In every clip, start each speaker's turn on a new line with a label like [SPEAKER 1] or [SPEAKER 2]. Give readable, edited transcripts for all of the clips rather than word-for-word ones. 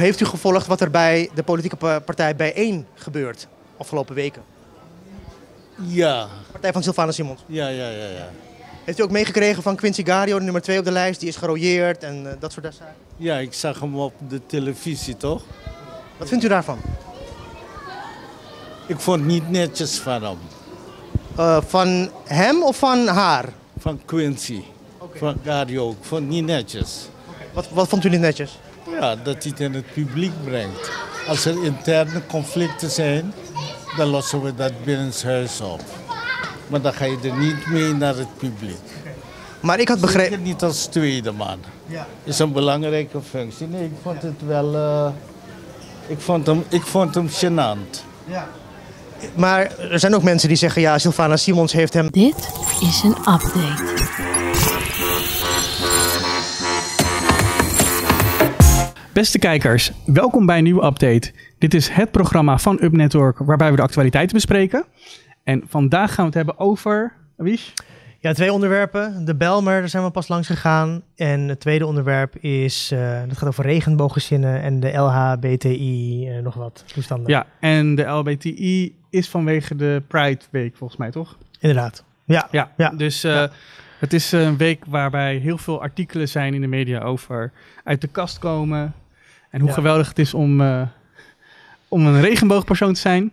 [SPEAKER 1] heeft u gevolgd wat er bij de politieke partij Bijeen gebeurt afgelopen weken?
[SPEAKER 2] Ja.
[SPEAKER 1] Partij van Sylvana Simons.
[SPEAKER 2] Ja.
[SPEAKER 1] Heeft u ook meegekregen van Quincy Gario, de nummer 2 op de lijst? Die is gerooieerd en dat soort zaken.
[SPEAKER 2] Ja, ik zag hem op de televisie, toch?
[SPEAKER 1] Wat vindt u daarvan?
[SPEAKER 2] Ik vond het niet netjes van hem.
[SPEAKER 1] Van hem of van haar?
[SPEAKER 2] Van Quincy. Van Gario. Ik vond het niet netjes.
[SPEAKER 1] Wat vond u niet netjes?
[SPEAKER 2] Ja, dat hij het in het publiek brengt. Als er interne conflicten zijn, dan lossen we dat binnenshuis op. Maar dan ga je er niet mee naar het publiek.
[SPEAKER 1] Maar ik had begrepen...
[SPEAKER 2] Zeker niet als tweede man.
[SPEAKER 1] Ja.
[SPEAKER 2] Is een belangrijke functie. Nee, ik vond het wel... Ik vond hem gênant.
[SPEAKER 1] Ja. Maar er zijn ook mensen die zeggen, ja, Sylvana Simons heeft hem...
[SPEAKER 3] Dit is een update.
[SPEAKER 4] Beste kijkers, welkom bij een nieuwe update. Dit is het programma van Up Network waarbij we de actualiteiten bespreken. En vandaag gaan we het hebben over... Wies?
[SPEAKER 1] Ja, 2 onderwerpen. De Bijlmer, daar zijn we pas langs gegaan. En het tweede onderwerp is, dat gaat over regenbooggezinnen en de LHBTI, nog wat toestanden.
[SPEAKER 4] Ja, en de LHBTI is vanwege de Pride Week volgens mij, toch?
[SPEAKER 1] Inderdaad. Ja.
[SPEAKER 4] Dus het is een week waarbij heel veel artikelen zijn in de media over uit de kast komen. En hoe geweldig het is om een regenboogpersoon te zijn.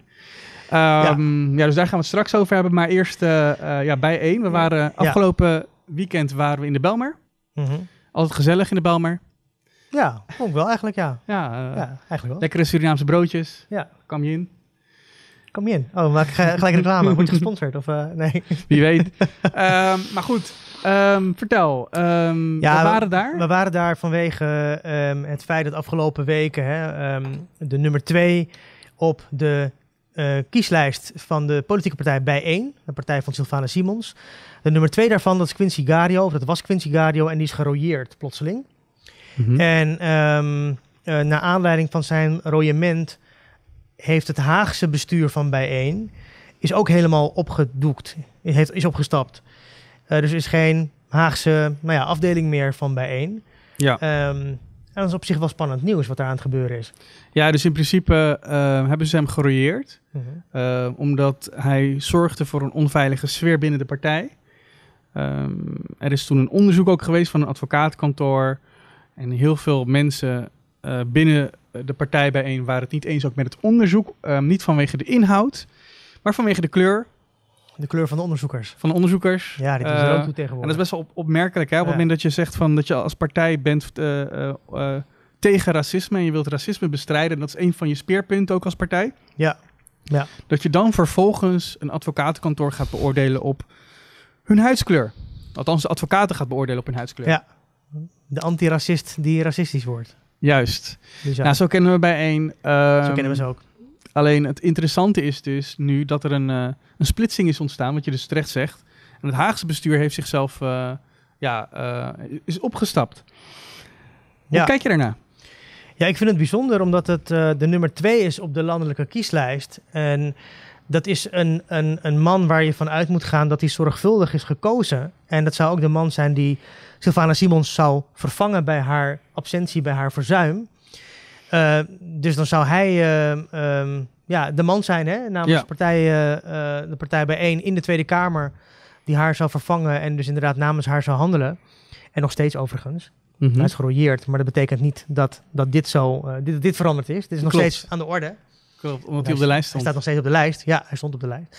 [SPEAKER 4] Dus daar gaan we het straks over hebben. Maar eerst Bijeen. We waren afgelopen weekend waren we in de Bijlmer.
[SPEAKER 1] Mm-hmm.
[SPEAKER 4] Altijd gezellig in de Bijlmer.
[SPEAKER 1] Ja, ook wel eigenlijk, ja. Eigenlijk wel.
[SPEAKER 4] Lekkere Surinaamse broodjes.
[SPEAKER 1] Ja.
[SPEAKER 4] Kwam je in?
[SPEAKER 1] Kom je in. Oh, maak ik gelijk reclame. Word je gesponsord? Of nee?
[SPEAKER 4] Wie weet. Maar goed, vertel. We waren daar?
[SPEAKER 1] We waren daar vanwege het feit dat afgelopen weken de nummer 2 op de kieslijst van de politieke partij Bijeen, de partij van Sylvana Simons. De nummer 2 daarvan, dat is Quincy Gario, of dat was Quincy Gario, en die is gerooieerd plotseling. Mm-hmm. En naar aanleiding van zijn rooiement heeft het Haagse bestuur van Bijeen is ook helemaal opgedoekt, is opgestapt. Dus er is geen Haagse afdeling meer van Bijeen.
[SPEAKER 4] Ja.
[SPEAKER 1] En dat is op zich wel spannend nieuws wat daar aan het gebeuren is.
[SPEAKER 4] Ja, dus in principe hebben ze hem gerooieerd. Mm-hmm. Omdat hij zorgde voor een onveilige sfeer binnen de partij. Er is toen een onderzoek ook geweest van een advocatenkantoor. En heel veel mensen binnen de partij Bijeen waren het niet eens ook met het onderzoek. Niet vanwege de inhoud, maar vanwege de kleur.
[SPEAKER 1] De kleur van de onderzoekers.
[SPEAKER 4] Van de onderzoekers.
[SPEAKER 1] Ja, die doen er ook toe tegenwoordig.
[SPEAKER 4] En dat is best wel opmerkelijk. Hè? Op het moment dat je zegt dat je als partij bent tegen racisme en je wilt racisme bestrijden. En dat is een van je speerpunten ook als partij.
[SPEAKER 1] Ja.
[SPEAKER 4] Dat je dan vervolgens een advocatenkantoor gaat beoordelen op hun huidskleur. Althans, de advocaten gaat beoordelen op hun huidskleur.
[SPEAKER 1] Ja, de antiracist die racistisch wordt.
[SPEAKER 4] Juist. Nou, zo kennen we Bijeen.
[SPEAKER 1] Zo kennen we ze ook.
[SPEAKER 4] Alleen het interessante is dus nu dat er een splitsing is ontstaan, wat je dus terecht zegt. En het Haagse bestuur heeft zichzelf is opgestapt. Hoe kijk je daarna?
[SPEAKER 1] Ja, ik vind het bijzonder omdat het de nummer 2 is op de landelijke kieslijst. En dat is een man waar je van uit moet gaan dat hij zorgvuldig is gekozen. En dat zou ook de man zijn die Sylvana Simons zou vervangen bij haar absentie, bij haar verzuim. Dus dan zou hij de man zijn namens de partij Bijeen in de Tweede Kamer die haar zou vervangen en dus inderdaad namens haar zou handelen. En nog steeds overigens.
[SPEAKER 4] Mm-hmm.
[SPEAKER 1] Hij is gerooieerd, maar dat betekent niet dat dit veranderd is. Dit is nog steeds aan de orde.
[SPEAKER 4] Klopt, omdat hij op de lijst stond.
[SPEAKER 1] Hij staat nog steeds op de lijst. Ja, hij stond op de lijst.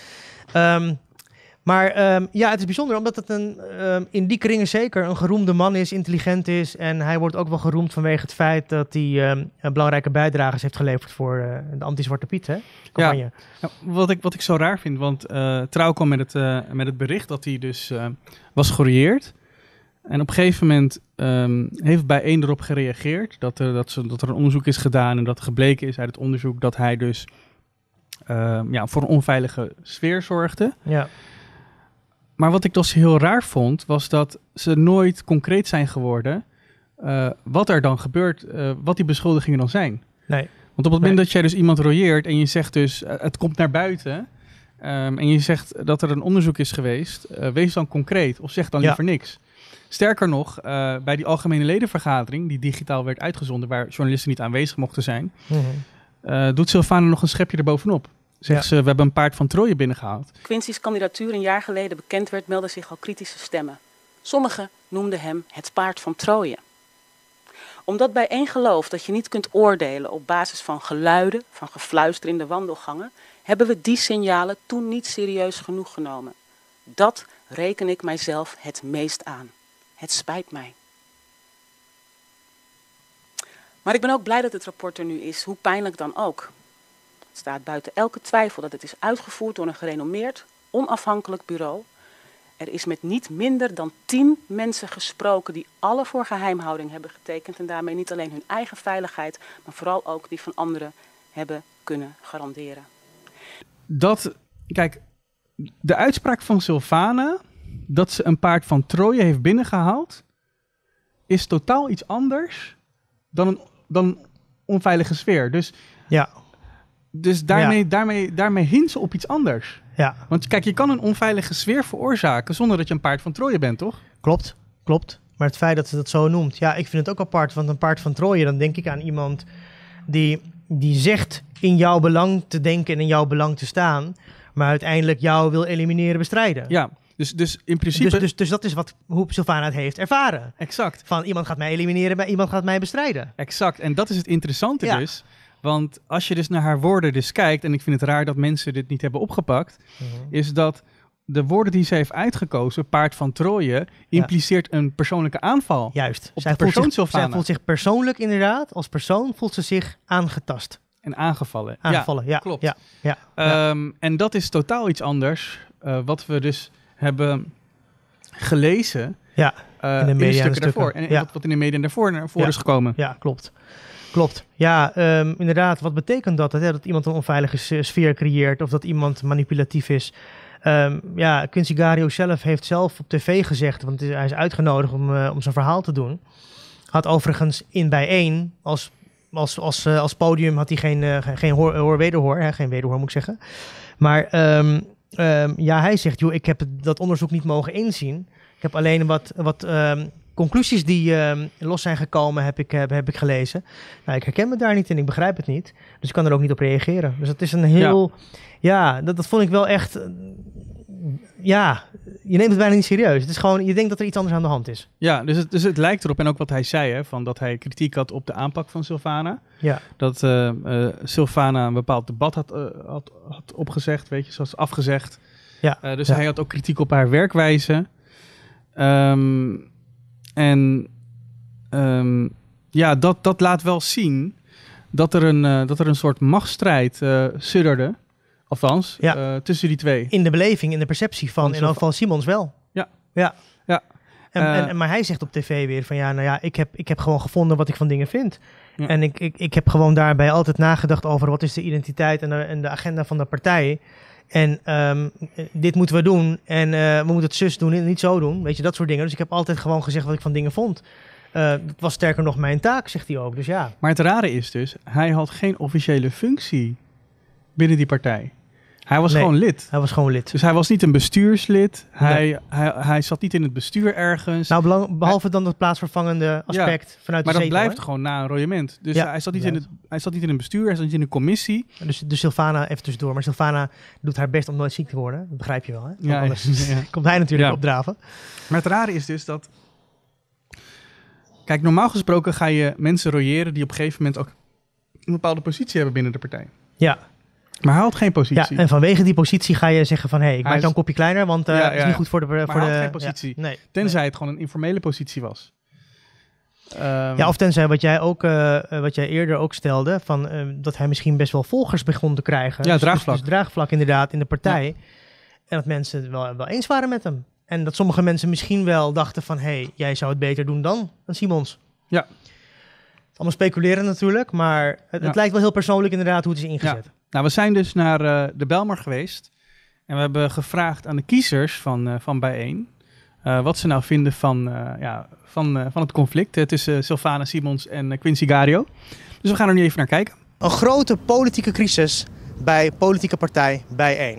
[SPEAKER 1] Het is bijzonder omdat het in die kringen zeker een geroemde man is, intelligent is. En hij wordt ook wel geroemd vanwege het feit dat hij belangrijke bijdrages heeft geleverd voor de anti-Zwarte Piet campagne.
[SPEAKER 4] Ja, wat ik zo raar vind, want Trouw kwam met het bericht dat hij dus was gerooieerd. En op een gegeven moment heeft Bijeen erop gereageerd dat er een onderzoek is gedaan en dat er gebleken is uit het onderzoek dat hij dus voor een onveilige sfeer zorgde.
[SPEAKER 1] Ja. Maar
[SPEAKER 4] wat ik dus heel raar vond, was dat ze nooit concreet zijn geworden wat er dan gebeurt, wat die beschuldigingen dan zijn.
[SPEAKER 1] Nee.
[SPEAKER 4] Want op het moment dat jij dus iemand rooieert en je zegt dus, het komt naar buiten en je zegt dat er een onderzoek is geweest, wees dan concreet of zeg dan liever niks. Sterker nog, bij die algemene ledenvergadering, die digitaal werd uitgezonden, waar journalisten niet aanwezig mochten zijn, doet Silvana nog een schepje erbovenop. Zegt ze, we hebben een paard van Troje binnengehaald.
[SPEAKER 5] Quincy's kandidatuur een jaar geleden bekend werd, meldden zich al kritische stemmen. Sommigen noemden hem het paard van Troje. Omdat Bijeen gelooft dat je niet kunt oordelen op basis van geluiden, van gefluister in de wandelgangen, hebben we die signalen toen niet serieus genoeg genomen. Dat reken ik mijzelf het meest aan. Het spijt mij. Maar ik ben ook blij dat het rapport er nu is, hoe pijnlijk dan ook. Het staat buiten elke twijfel dat het is uitgevoerd door een gerenommeerd, onafhankelijk bureau. Er is met niet minder dan 10 mensen gesproken die alle voor geheimhouding hebben getekend en daarmee niet alleen hun eigen veiligheid, maar vooral ook die van anderen hebben kunnen garanderen.
[SPEAKER 4] Kijk, de uitspraak van Silvana dat ze een paard van Troje heeft binnengehaald, is totaal iets anders dan een onveilige sfeer. Dus daarmee hint ze op iets anders.
[SPEAKER 1] Ja.
[SPEAKER 4] Want kijk, je kan een onveilige sfeer veroorzaken zonder dat je een paard van Troje bent, toch?
[SPEAKER 1] Klopt. Maar het feit dat ze dat zo noemt, ja, ik vind het ook apart. Want een paard van Troje, dan denk ik aan iemand die zegt in jouw belang te denken en in jouw belang te staan, maar uiteindelijk jou wil elimineren, bestrijden.
[SPEAKER 4] Ja, dus in principe...
[SPEAKER 1] Dus dat is hoe Silvana het heeft ervaren.
[SPEAKER 4] Exact.
[SPEAKER 1] Van iemand gaat mij elimineren, maar iemand gaat mij bestrijden.
[SPEAKER 4] Exact. En dat is het interessante dus. Want als je dus naar haar woorden dus kijkt, en ik vind het raar dat mensen dit niet hebben opgepakt, is dat de woorden die ze heeft uitgekozen, paard van Troje, impliceert een persoonlijke aanval.
[SPEAKER 1] Juist.
[SPEAKER 4] Op de persoon Silvana.
[SPEAKER 1] Zij voelt zich persoonlijk inderdaad, als persoon voelt ze zich aangetast.
[SPEAKER 4] En aangevallen.
[SPEAKER 1] Ja,
[SPEAKER 4] klopt.
[SPEAKER 1] Ja.
[SPEAKER 4] En dat is totaal iets anders, wat we dus hebben gelezen
[SPEAKER 1] in de media
[SPEAKER 4] daarvoor. En wat in de media daarvoor naar voren is gekomen.
[SPEAKER 1] Ja, klopt. Ja, inderdaad. Wat betekent dat? Dat iemand een onveilige sfeer creëert of dat iemand manipulatief is? Quincy Gario heeft zelf op tv gezegd, want hij is uitgenodigd om zijn verhaal te doen. Had overigens in Bijeen als podium had hij geen wederhoor, geen wederhoor moet ik zeggen. Maar hij zegt, joh, ik heb dat onderzoek niet mogen inzien. Ik heb alleen wat conclusies die los zijn gekomen, heb ik gelezen. Nou, ik herken me daar niet en ik begrijp het niet. Dus ik kan er ook niet op reageren. Dus dat is een heel... Ja, dat vond ik wel echt... je neemt het bijna niet serieus. Het is gewoon, je denkt dat er iets anders aan de hand is. Ja,
[SPEAKER 4] dus het lijkt erop, en ook wat hij zei, hè, van dat hij kritiek had op de aanpak van Silvana.
[SPEAKER 1] Ja.
[SPEAKER 4] Dat Silvana een bepaald debat had opgezegd, weet je, zoals afgezegd.
[SPEAKER 1] Ja.
[SPEAKER 4] Hij had ook kritiek op haar werkwijze. Dat laat wel zien dat er een soort machtsstrijd sudderde. Althans, tussen die twee.
[SPEAKER 1] In de beleving, in de perceptie van in ieder geval Simons wel.
[SPEAKER 4] Ja.
[SPEAKER 1] Maar hij zegt op tv weer van ik heb gewoon gevonden wat ik van dingen vind. Ja. En ik heb gewoon daarbij altijd nagedacht over wat is de identiteit en de agenda van de partij. En dit moeten we doen en we moeten het zus doen en niet zo doen. Weet je, dat soort dingen. Dus ik heb altijd gewoon gezegd wat ik van dingen vond. Dat was sterker nog mijn taak, zegt hij ook. Dus ja.
[SPEAKER 4] Maar het rare is dus, hij had geen officiële functie binnen die partij. Hij was gewoon lid.
[SPEAKER 1] Hij was gewoon lid.
[SPEAKER 4] Dus hij was niet een bestuurslid. Hij zat niet in het bestuur ergens.
[SPEAKER 1] Nou, behalve dan het plaatsvervangende aspect vanuit de zetel.
[SPEAKER 4] Maar dat blijft gewoon na een royement. Dus hij zat niet in een bestuur, hij zat niet in een commissie.
[SPEAKER 1] Dus Silvana, even tussendoor, maar Silvana doet haar best om nooit ziek te worden. Dat begrijp je wel, hè?
[SPEAKER 4] Ja,
[SPEAKER 1] anders komt hij natuurlijk opdraven.
[SPEAKER 4] Maar het rare is dus dat... Kijk, normaal gesproken ga je mensen royeren die op een gegeven moment ook een bepaalde positie hebben binnen de partij.
[SPEAKER 1] Ja.
[SPEAKER 4] Maar hij had geen positie.
[SPEAKER 1] Ja, en vanwege die positie ga je zeggen van... ik maak dan een kopje kleiner, want het is niet goed voor de...
[SPEAKER 4] Maar hij had geen positie.
[SPEAKER 1] Nee,
[SPEAKER 4] tenzij het gewoon een informele positie was.
[SPEAKER 1] Of tenzij wat jij eerder ook stelde... van dat hij misschien best wel volgers begon te krijgen.
[SPEAKER 4] Ja, draagvlak.
[SPEAKER 1] Dus draagvlak inderdaad in de partij. Ja. En dat mensen het wel eens waren met hem. En dat sommige mensen misschien wel dachten van... jij zou het beter doen dan Simons.
[SPEAKER 4] Ja.
[SPEAKER 1] Allemaal speculeren natuurlijk, maar het lijkt wel heel persoonlijk inderdaad hoe het is ingezet.
[SPEAKER 4] Ja. Nou, we zijn dus naar de Bijlmer geweest en we hebben gevraagd aan de kiezers van Bijeen wat ze nou vinden van het conflict tussen Silvana Simons en Quincy Gario. Dus we gaan er nu even naar kijken.
[SPEAKER 1] Een grote politieke crisis bij politieke partij Bijeen.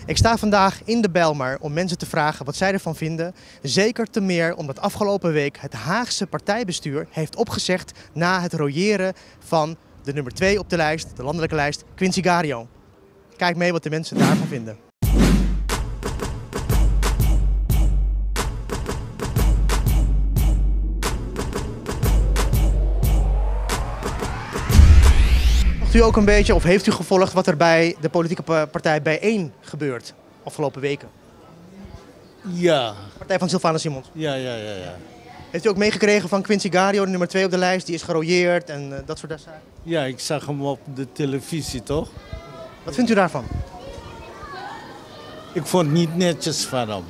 [SPEAKER 1] Ik sta vandaag in de Bijlmer om mensen te vragen wat zij ervan vinden. Zeker te meer omdat afgelopen week het Haagse partijbestuur heeft opgezegd na het royeren van de nummer 2 op de lijst, de landelijke lijst, Quincy Gario. Kijk mee wat de mensen daarvan vinden. U ook een beetje, of heeft u gevolgd wat er bij de politieke partij Bijeen gebeurt afgelopen weken?
[SPEAKER 2] Ja.
[SPEAKER 1] Partij van Sylvana Simons.
[SPEAKER 2] Ja.
[SPEAKER 1] Heeft u ook meegekregen van Quincy Gario, de nummer 2 op de lijst, die is gerooieerd en dat soort zaken?
[SPEAKER 2] Ja, ik zag hem op de televisie, toch?
[SPEAKER 1] Wat vindt u daarvan?
[SPEAKER 2] Ik vond het niet netjes van hem.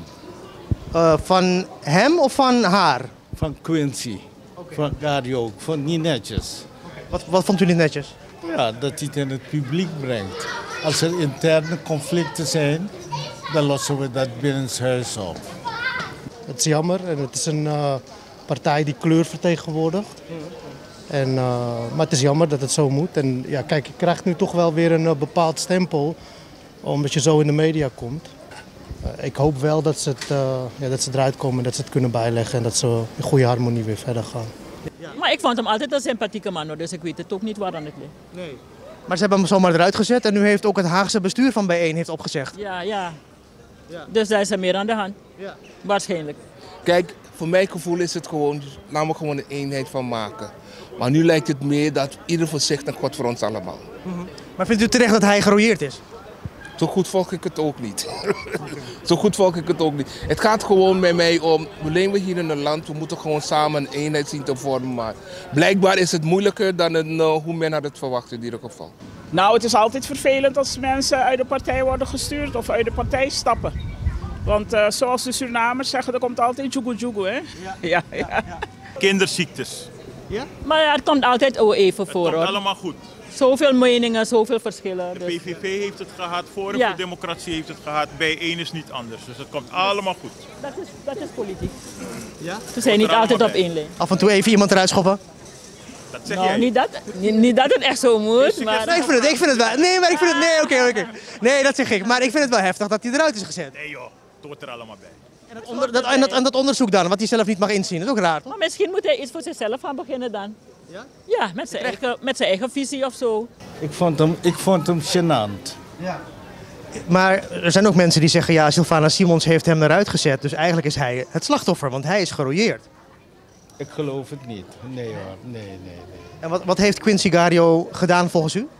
[SPEAKER 1] Van hem of van haar?
[SPEAKER 2] Van Quincy.
[SPEAKER 1] Okay.
[SPEAKER 2] Van Gario. Ik vond het niet netjes.
[SPEAKER 1] Wat vond u niet netjes?
[SPEAKER 2] Ja, dat hij het in het publiek brengt. Als er interne conflicten zijn, dan lossen we dat binnenshuis op.
[SPEAKER 6] Het is jammer en het is een partij die kleur vertegenwoordigt. Maar het is jammer dat het zo moet. En ja, kijk, je krijgt nu toch wel weer een bepaald stempel, omdat je zo in de media komt. Ik hoop wel dat ze eruit komen en dat ze het kunnen bijleggen en dat ze in goede harmonie weer verder gaan.
[SPEAKER 7] Maar ik vond hem altijd een sympathieke man, hoor, dus ik weet het ook niet waar aan het ligt.
[SPEAKER 1] Nee. Maar ze hebben hem zomaar eruit gezet en nu heeft ook het Haagse bestuur van Bijeen heeft opgezegd.
[SPEAKER 7] Ja. Dus daar is er meer aan de hand.
[SPEAKER 1] Ja.
[SPEAKER 7] Waarschijnlijk.
[SPEAKER 8] Kijk, voor mijn gevoel is het gewoon, laten we gewoon een eenheid van maken. Maar nu lijkt het meer dat ieder voor zich en God voor ons allemaal.
[SPEAKER 1] Maar vindt u terecht dat hij gerooieerd is?
[SPEAKER 8] Zo goed volg ik het ook niet. Zo goed volg ik het ook niet. Het gaat gewoon bij mij om, we leven hier in een land, we moeten gewoon samen een eenheid zien te vormen. Maar blijkbaar is het moeilijker dan hoe men had het verwacht in ieder geval.
[SPEAKER 9] Nou, het is altijd vervelend als mensen uit de partij worden gestuurd of uit de partij stappen. Want zoals de Surinamers zeggen, er komt altijd joegoe, hè? Ja.
[SPEAKER 10] Kinderziektes.
[SPEAKER 1] Ja?
[SPEAKER 7] Maar ja, het komt altijd even voor,
[SPEAKER 10] Het komt
[SPEAKER 7] hoor.
[SPEAKER 10] allemaal goed.
[SPEAKER 7] Zoveel meningen, zoveel verschillen.
[SPEAKER 10] De
[SPEAKER 7] Dus.
[SPEAKER 10] PVV heeft het gehad, Forum
[SPEAKER 7] Ja.
[SPEAKER 10] voor Democratie heeft het gehad, Bijeen is niet anders. Dus het komt allemaal goed.
[SPEAKER 7] Dat is politiek.
[SPEAKER 1] Ja?
[SPEAKER 7] Ze zijn niet
[SPEAKER 10] er
[SPEAKER 7] altijd
[SPEAKER 10] allemaal
[SPEAKER 7] op één lijn.
[SPEAKER 1] Af en toe even iemand eruit schoppen?
[SPEAKER 10] Dat zeg
[SPEAKER 7] Nou,
[SPEAKER 10] jij.
[SPEAKER 7] niet dat het echt zo moet, maar...
[SPEAKER 1] Nee, ik vind het wel. Nee, maar ik vind het... Nee, oké. Nee, dat zeg ik. Maar ik vind het wel heftig dat hij eruit is gezet.
[SPEAKER 10] Nee joh, het hoort er allemaal bij.
[SPEAKER 1] En dat onderzoek dan, wat hij zelf niet mag inzien. Dat is ook raar, toch?
[SPEAKER 7] Maar misschien moet hij iets voor zichzelf gaan beginnen dan.
[SPEAKER 1] Ja?
[SPEAKER 7] Ja, met zijn eigen visie of zo.
[SPEAKER 2] Ik vond hem gênant.
[SPEAKER 1] Ja. Maar er zijn ook mensen die zeggen, ja, Sylvana Simons heeft hem eruit gezet. Dus eigenlijk is hij het slachtoffer, want hij is gerooieerd.
[SPEAKER 2] Ik geloof het niet. Nee hoor, nee.
[SPEAKER 1] En wat heeft Quincy Gario gedaan volgens u?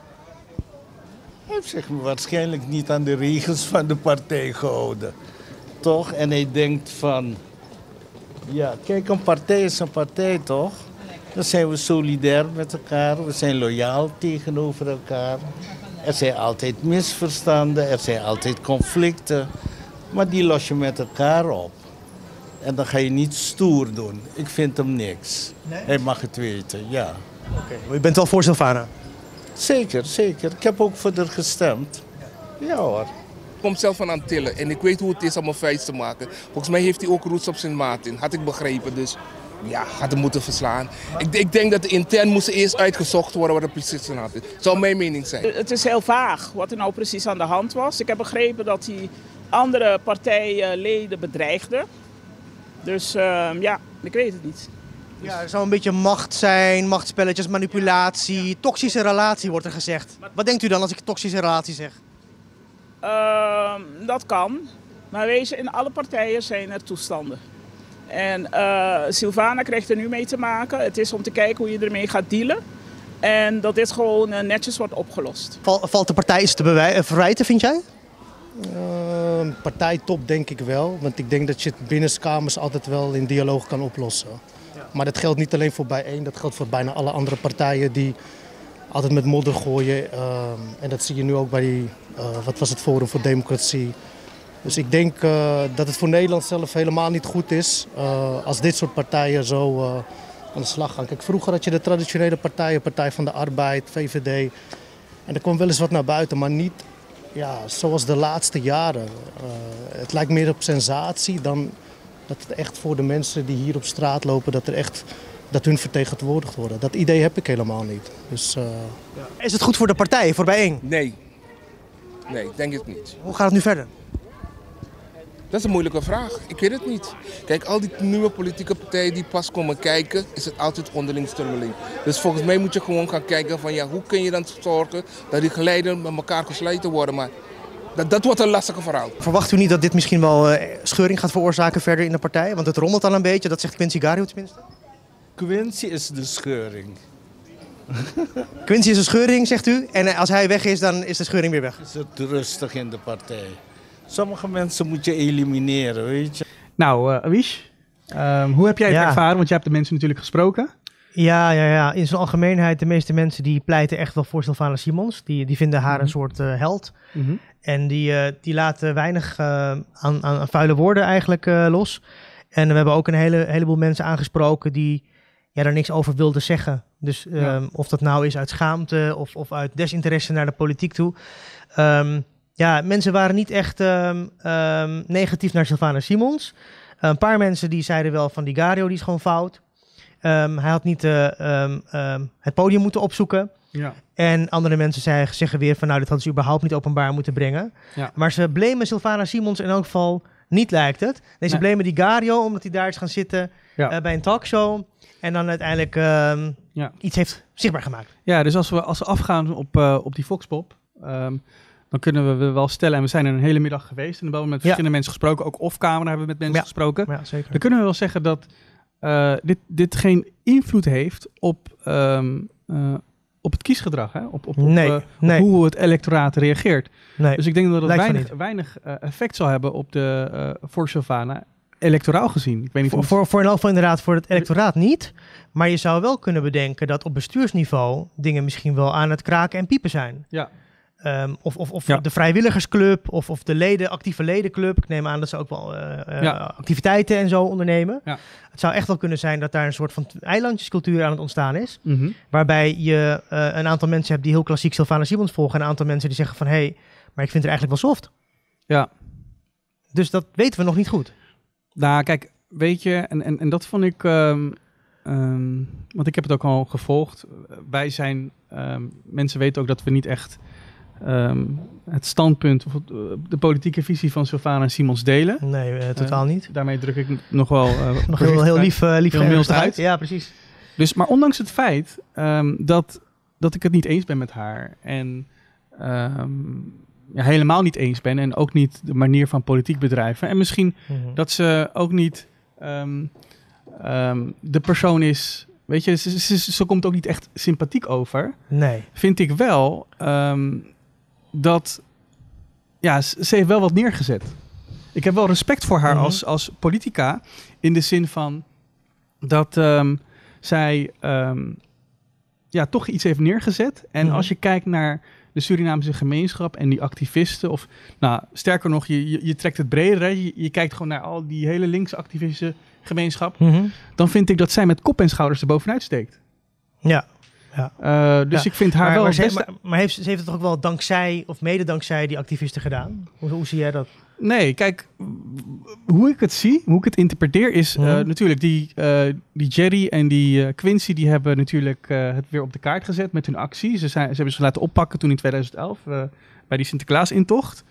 [SPEAKER 2] Hij heeft zich waarschijnlijk niet aan de regels van de partij gehouden. Toch? En hij denkt van, ja, kijk, een partij is een partij, toch? Dan zijn we solidair met elkaar, we zijn loyaal tegenover elkaar. Er zijn altijd misverstanden, er zijn altijd conflicten. Maar die los je met elkaar op. En dan ga je niet stoer doen. Ik vind hem niks.
[SPEAKER 1] Nee?
[SPEAKER 2] Hij mag het weten, ja.
[SPEAKER 1] U bent wel voor Sylvana?
[SPEAKER 2] Zeker. Ik heb ook voor haar gestemd. Ja hoor.
[SPEAKER 8] Ik kom zelf van Antillen en ik weet hoe het is om een vuist te maken. Volgens mij heeft hij ook roots op zijn maat in, had ik begrepen. Dus ja, had hem moeten verslaan. Ik denk dat de intern moest eerst uitgezocht worden wat er precies aan had. Dat zou mijn mening zijn.
[SPEAKER 9] Het is heel vaag wat er nou precies aan de hand was. Ik heb begrepen dat hij andere partijleden bedreigde. Dus ja, ik weet het niet.
[SPEAKER 1] Ja, er zou een beetje macht zijn, machtspelletjes, manipulatie, toxische relatie wordt er gezegd. Wat denkt u dan als ik toxische relatie zeg?
[SPEAKER 9] Dat kan. Maar weet je, in alle partijen zijn er toestanden. En Sylvana krijgt er nu mee te maken. Het is om te kijken hoe je ermee gaat dealen. En dat dit gewoon netjes wordt opgelost.
[SPEAKER 1] Valt de partij iets te verwijten, vind jij?
[SPEAKER 6] Partijtop denk ik wel, want ik denk dat je het binnenskamers altijd wel in dialoog kan oplossen. Ja. Maar dat geldt niet alleen voor Bijeen, dat geldt voor bijna alle andere partijen die altijd met modder gooien. En dat zie je nu ook bij die, wat was het, Forum voor Democratie. Dus ik denk dat het voor Nederland zelf helemaal niet goed is als dit soort partijen zo aan de slag gaan. Kijk, vroeger had je de traditionele partijen, Partij van de Arbeid, VVD. En er kwam wel eens wat naar buiten, maar niet ja, zoals de laatste jaren. Het lijkt meer op sensatie dan dat het echt voor de mensen die hier op straat lopen, dat hun vertegenwoordigd worden. Dat idee heb ik helemaal niet. Dus,
[SPEAKER 1] Is het goed voor de partij, voor Bijeen?
[SPEAKER 8] Nee. Nee, denk ik niet.
[SPEAKER 1] Hoe gaat het nu verder?
[SPEAKER 8] Dat is een moeilijke vraag. Ik weet het niet. Kijk, al die nieuwe politieke partijen die pas komen kijken, is het altijd onderling sturmeling. Dus volgens mij moet je gewoon gaan kijken van hoe kun je dan zorgen dat die geleiden met elkaar gesluiten worden. Maar dat wordt een lastige verhaal.
[SPEAKER 1] Verwacht u niet dat dit misschien wel scheuring gaat veroorzaken verder in de partij? Want het rommelt al een beetje, dat zegt Quincy Gario tenminste.
[SPEAKER 2] Quincy is de scheuring.
[SPEAKER 1] Quincy is een scheuring, zegt u. En als hij weg is, dan is de scheuring weer weg.
[SPEAKER 2] Is het rustig in de partij. Sommige mensen moet je elimineren, weet je.
[SPEAKER 4] Nou, Awish, hoe heb jij het ervaren? Want jij hebt de mensen natuurlijk gesproken.
[SPEAKER 1] Ja. In zijn algemeenheid, de meeste mensen die pleiten echt wel voor Sylvana Simons. Die vinden haar een soort held.
[SPEAKER 4] Mm-hmm.
[SPEAKER 1] En die laten weinig aan vuile woorden eigenlijk los. En we hebben ook een heleboel mensen aangesproken die daar niks over wilden zeggen. Dus of dat nou is uit schaamte of uit desinteresse naar de politiek toe. Mensen waren niet echt negatief naar Sylvana Simons. Een paar mensen die zeiden wel van die Gario, die is gewoon fout. Hij had niet het podium moeten opzoeken.
[SPEAKER 4] Ja.
[SPEAKER 1] En andere mensen zeggen weer van dit hadden ze überhaupt niet openbaar moeten brengen. Ja. Maar ze blamen Sylvana Simons in elk geval niet, lijkt het. Nee, ze blamen die Gario omdat hij daar is gaan zitten bij een talkshow. En dan uiteindelijk iets heeft zichtbaar gemaakt.
[SPEAKER 4] Ja, dus als we afgaan op die Voxpop, dan kunnen we wel stellen, en we zijn er een hele middag geweest en we hebben met verschillende mensen gesproken, ook off-camera hebben we met mensen gesproken. Ja, zeker. Dan kunnen we wel zeggen dat dit geen invloed heeft op het kiesgedrag, hè? Op hoe het electoraat reageert. Nee. Dus ik denk dat het weinig effect zal hebben op voor Sylvana, electoraal gezien. Ik weet niet
[SPEAKER 1] voor in elk geval inderdaad voor het electoraat niet. Maar je zou wel kunnen bedenken dat op bestuursniveau dingen misschien wel aan het kraken en piepen zijn.
[SPEAKER 4] Ja.
[SPEAKER 1] Of de vrijwilligersclub of de actieve ledenclub. Ik neem aan dat ze ook wel activiteiten en zo ondernemen. Ja. Het zou echt wel kunnen zijn dat daar een soort van eilandjescultuur aan het ontstaan is. Mm-hmm. Waarbij je een aantal mensen hebt die heel klassiek Sylvana Simons volgen. En een aantal mensen die zeggen van maar ik vind het eigenlijk wel soft.
[SPEAKER 4] Ja.
[SPEAKER 1] Dus dat weten we nog niet goed.
[SPEAKER 4] Nou, kijk, weet je, en dat vond ik, want ik heb het ook al gevolgd. Wij zijn, mensen weten ook dat we niet echt het standpunt of de politieke visie van Sylvana Simons delen.
[SPEAKER 1] Nee, totaal niet.
[SPEAKER 4] Daarmee druk ik nog wel
[SPEAKER 1] nog heel lief
[SPEAKER 4] uit.
[SPEAKER 1] Ja, precies.
[SPEAKER 4] Dus, maar ondanks het feit dat ik het niet eens ben met haar en helemaal niet eens ben en ook niet de manier van politiek bedrijven. En misschien dat ze ook niet de persoon is. Weet je, ze komt ook niet echt sympathiek over.
[SPEAKER 1] Nee.
[SPEAKER 4] Vind ik wel dat ze heeft wel wat neergezet. Ik heb wel respect voor haar als politica in de zin van dat zij toch iets heeft neergezet. En als je kijkt naar de Surinaamse gemeenschap en die activisten, of sterker nog, je trekt het breder, hè? Je kijkt gewoon naar al die hele linkse activistische gemeenschap, dan vind ik dat zij met kop en schouders er bovenuit steekt.
[SPEAKER 1] Ja.
[SPEAKER 4] Dus ik vind haar wel
[SPEAKER 1] maar ze heeft het toch ook wel dankzij, of mede dankzij die activisten gedaan? Hoe zie jij dat?
[SPEAKER 4] Nee, kijk, hoe ik het zie, hoe ik het interpreteer is natuurlijk die Jerry en die Quincy, die hebben natuurlijk het weer op de kaart gezet met hun actie. Ze hebben ze laten oppakken toen in 2011 bij die Sinterklaas-intocht.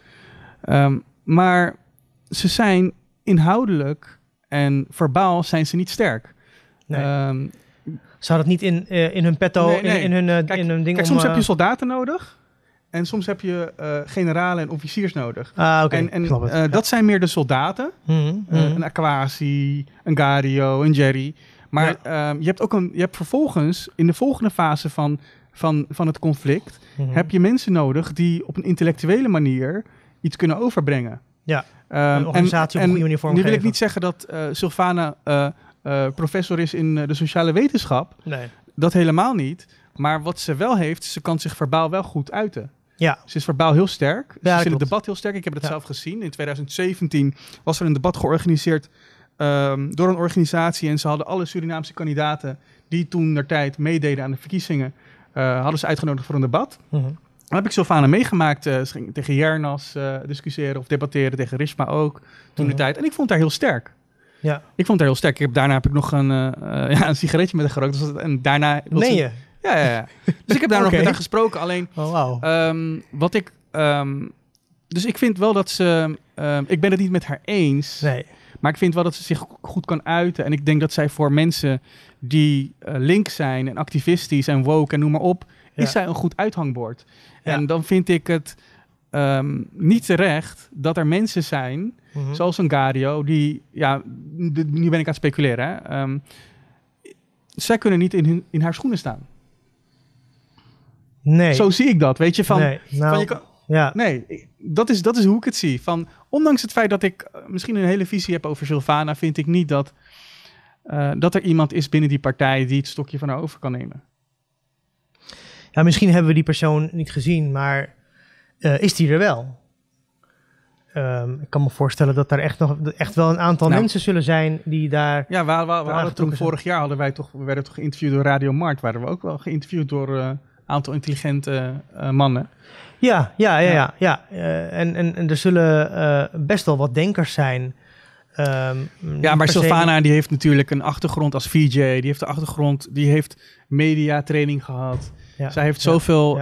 [SPEAKER 4] Maar ze zijn inhoudelijk en verbaal zijn ze niet sterk.
[SPEAKER 1] Nee. Zou dat niet in hun petto,
[SPEAKER 4] nee.
[SPEAKER 1] in hun ding?
[SPEAKER 4] Kijk, soms heb je soldaten nodig. En soms heb je generalen en officiers nodig.
[SPEAKER 1] Oké.
[SPEAKER 4] En dat zijn meer de soldaten. Een Aquasi, een Gario, een Jerry. Maar je hebt vervolgens in de volgende fase van het conflict heb je mensen nodig die op een intellectuele manier iets kunnen overbrengen.
[SPEAKER 1] Ja. Een organisatie op een goede uniform.
[SPEAKER 4] Nu wil ik niet zeggen dat Sylvana professor is in de sociale wetenschap.
[SPEAKER 1] Nee.
[SPEAKER 4] Dat helemaal niet. Maar wat ze wel heeft, ze kan zich verbaal wel goed uiten.
[SPEAKER 1] Ja.
[SPEAKER 4] Ze is verbaal heel sterk. Ze is in het
[SPEAKER 1] klopt.
[SPEAKER 4] debat heel sterk. Ik heb het zelf gezien. In 2017 was er een debat georganiseerd door een organisatie. En ze hadden alle Surinaamse kandidaten die toen der tijd meededen aan de verkiezingen, hadden ze uitgenodigd voor een debat. Dan heb ik Sylvana meegemaakt. Ze ging tegen Jernas discussiëren of debatteren. Tegen Rishma ook toen de tijd. En ik vond haar heel sterk.
[SPEAKER 1] Ja.
[SPEAKER 4] Ik vond haar heel sterk. Daarna heb ik nog een sigaretje met haar gerookt. En daarna...
[SPEAKER 1] Nee je?
[SPEAKER 4] Ja. Dus ik heb daar nog met haar gesproken. Alleen,
[SPEAKER 1] wow.
[SPEAKER 4] wat ik Dus ik vind wel dat ze... ik ben het niet met haar eens.
[SPEAKER 1] Nee.
[SPEAKER 4] Maar ik vind wel dat ze zich goed kan uiten. En ik denk dat zij voor mensen die links zijn en activistisch en woke en noem maar op... is zij een goed uithangbord. Ja. En dan vind ik het niet terecht dat er mensen zijn... zoals een Gario, die... Ja, nu ben ik aan het speculeren. Hè? Zij kunnen niet in haar schoenen staan.
[SPEAKER 1] Nee.
[SPEAKER 4] Zo zie ik dat, weet je.
[SPEAKER 1] Nee,
[SPEAKER 4] nee, dat is hoe ik het zie. Ondanks het feit dat ik misschien een hele visie heb over Silvana... vind ik niet dat er iemand is binnen die partij... die het stokje van haar over kan nemen.
[SPEAKER 1] Ja, misschien hebben we die persoon niet gezien, maar is die er wel? Ik kan me voorstellen dat daar echt wel een aantal mensen zullen zijn die daar...
[SPEAKER 4] Ja, we hadden toen vorig jaar we werden toch geïnterviewd door Radio Mart. Waren we ook wel geïnterviewd door een aantal intelligente mannen.
[SPEAKER 1] Ja. En er zullen best wel wat denkers zijn.
[SPEAKER 4] Maar Silvana die heeft natuurlijk een achtergrond als VJ. Die heeft de achtergrond, die heeft mediatraining gehad. Ja. Zij heeft zoveel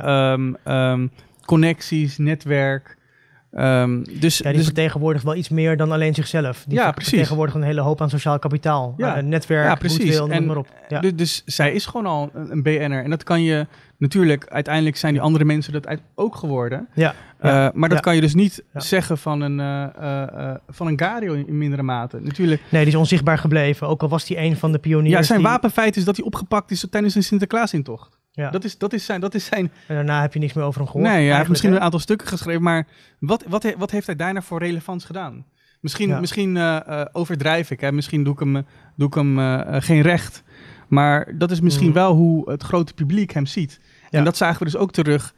[SPEAKER 4] connecties, netwerk.
[SPEAKER 1] Die vertegenwoordigt wel iets meer dan alleen zichzelf. Die vertegenwoordigt een hele hoop aan sociaal kapitaal. Netwerk, goodwill, noem maar op. Ja.
[SPEAKER 4] Dus zij is gewoon al een BN'er. En dat kan je natuurlijk... Uiteindelijk zijn die andere mensen dat ook geworden. Maar dat kan je dus niet zeggen van een Gario in mindere mate. Natuurlijk.
[SPEAKER 1] Nee, die is onzichtbaar gebleven. Ook al was hij een van de pioniers.
[SPEAKER 4] Ja, zijn wapenfeit is dat hij opgepakt is tijdens een Sinterklaasintocht. Ja. Dat is zijn...
[SPEAKER 1] En daarna heb je niks meer over hem gehoord.
[SPEAKER 4] Nee, hij heeft misschien een aantal stukken geschreven, maar wat heeft hij daarna voor relevans gedaan? Misschien overdrijf ik, hè? Misschien doe ik hem geen recht. Maar dat is misschien wel hoe het grote publiek hem ziet. Ja. En dat zagen we dus ook terug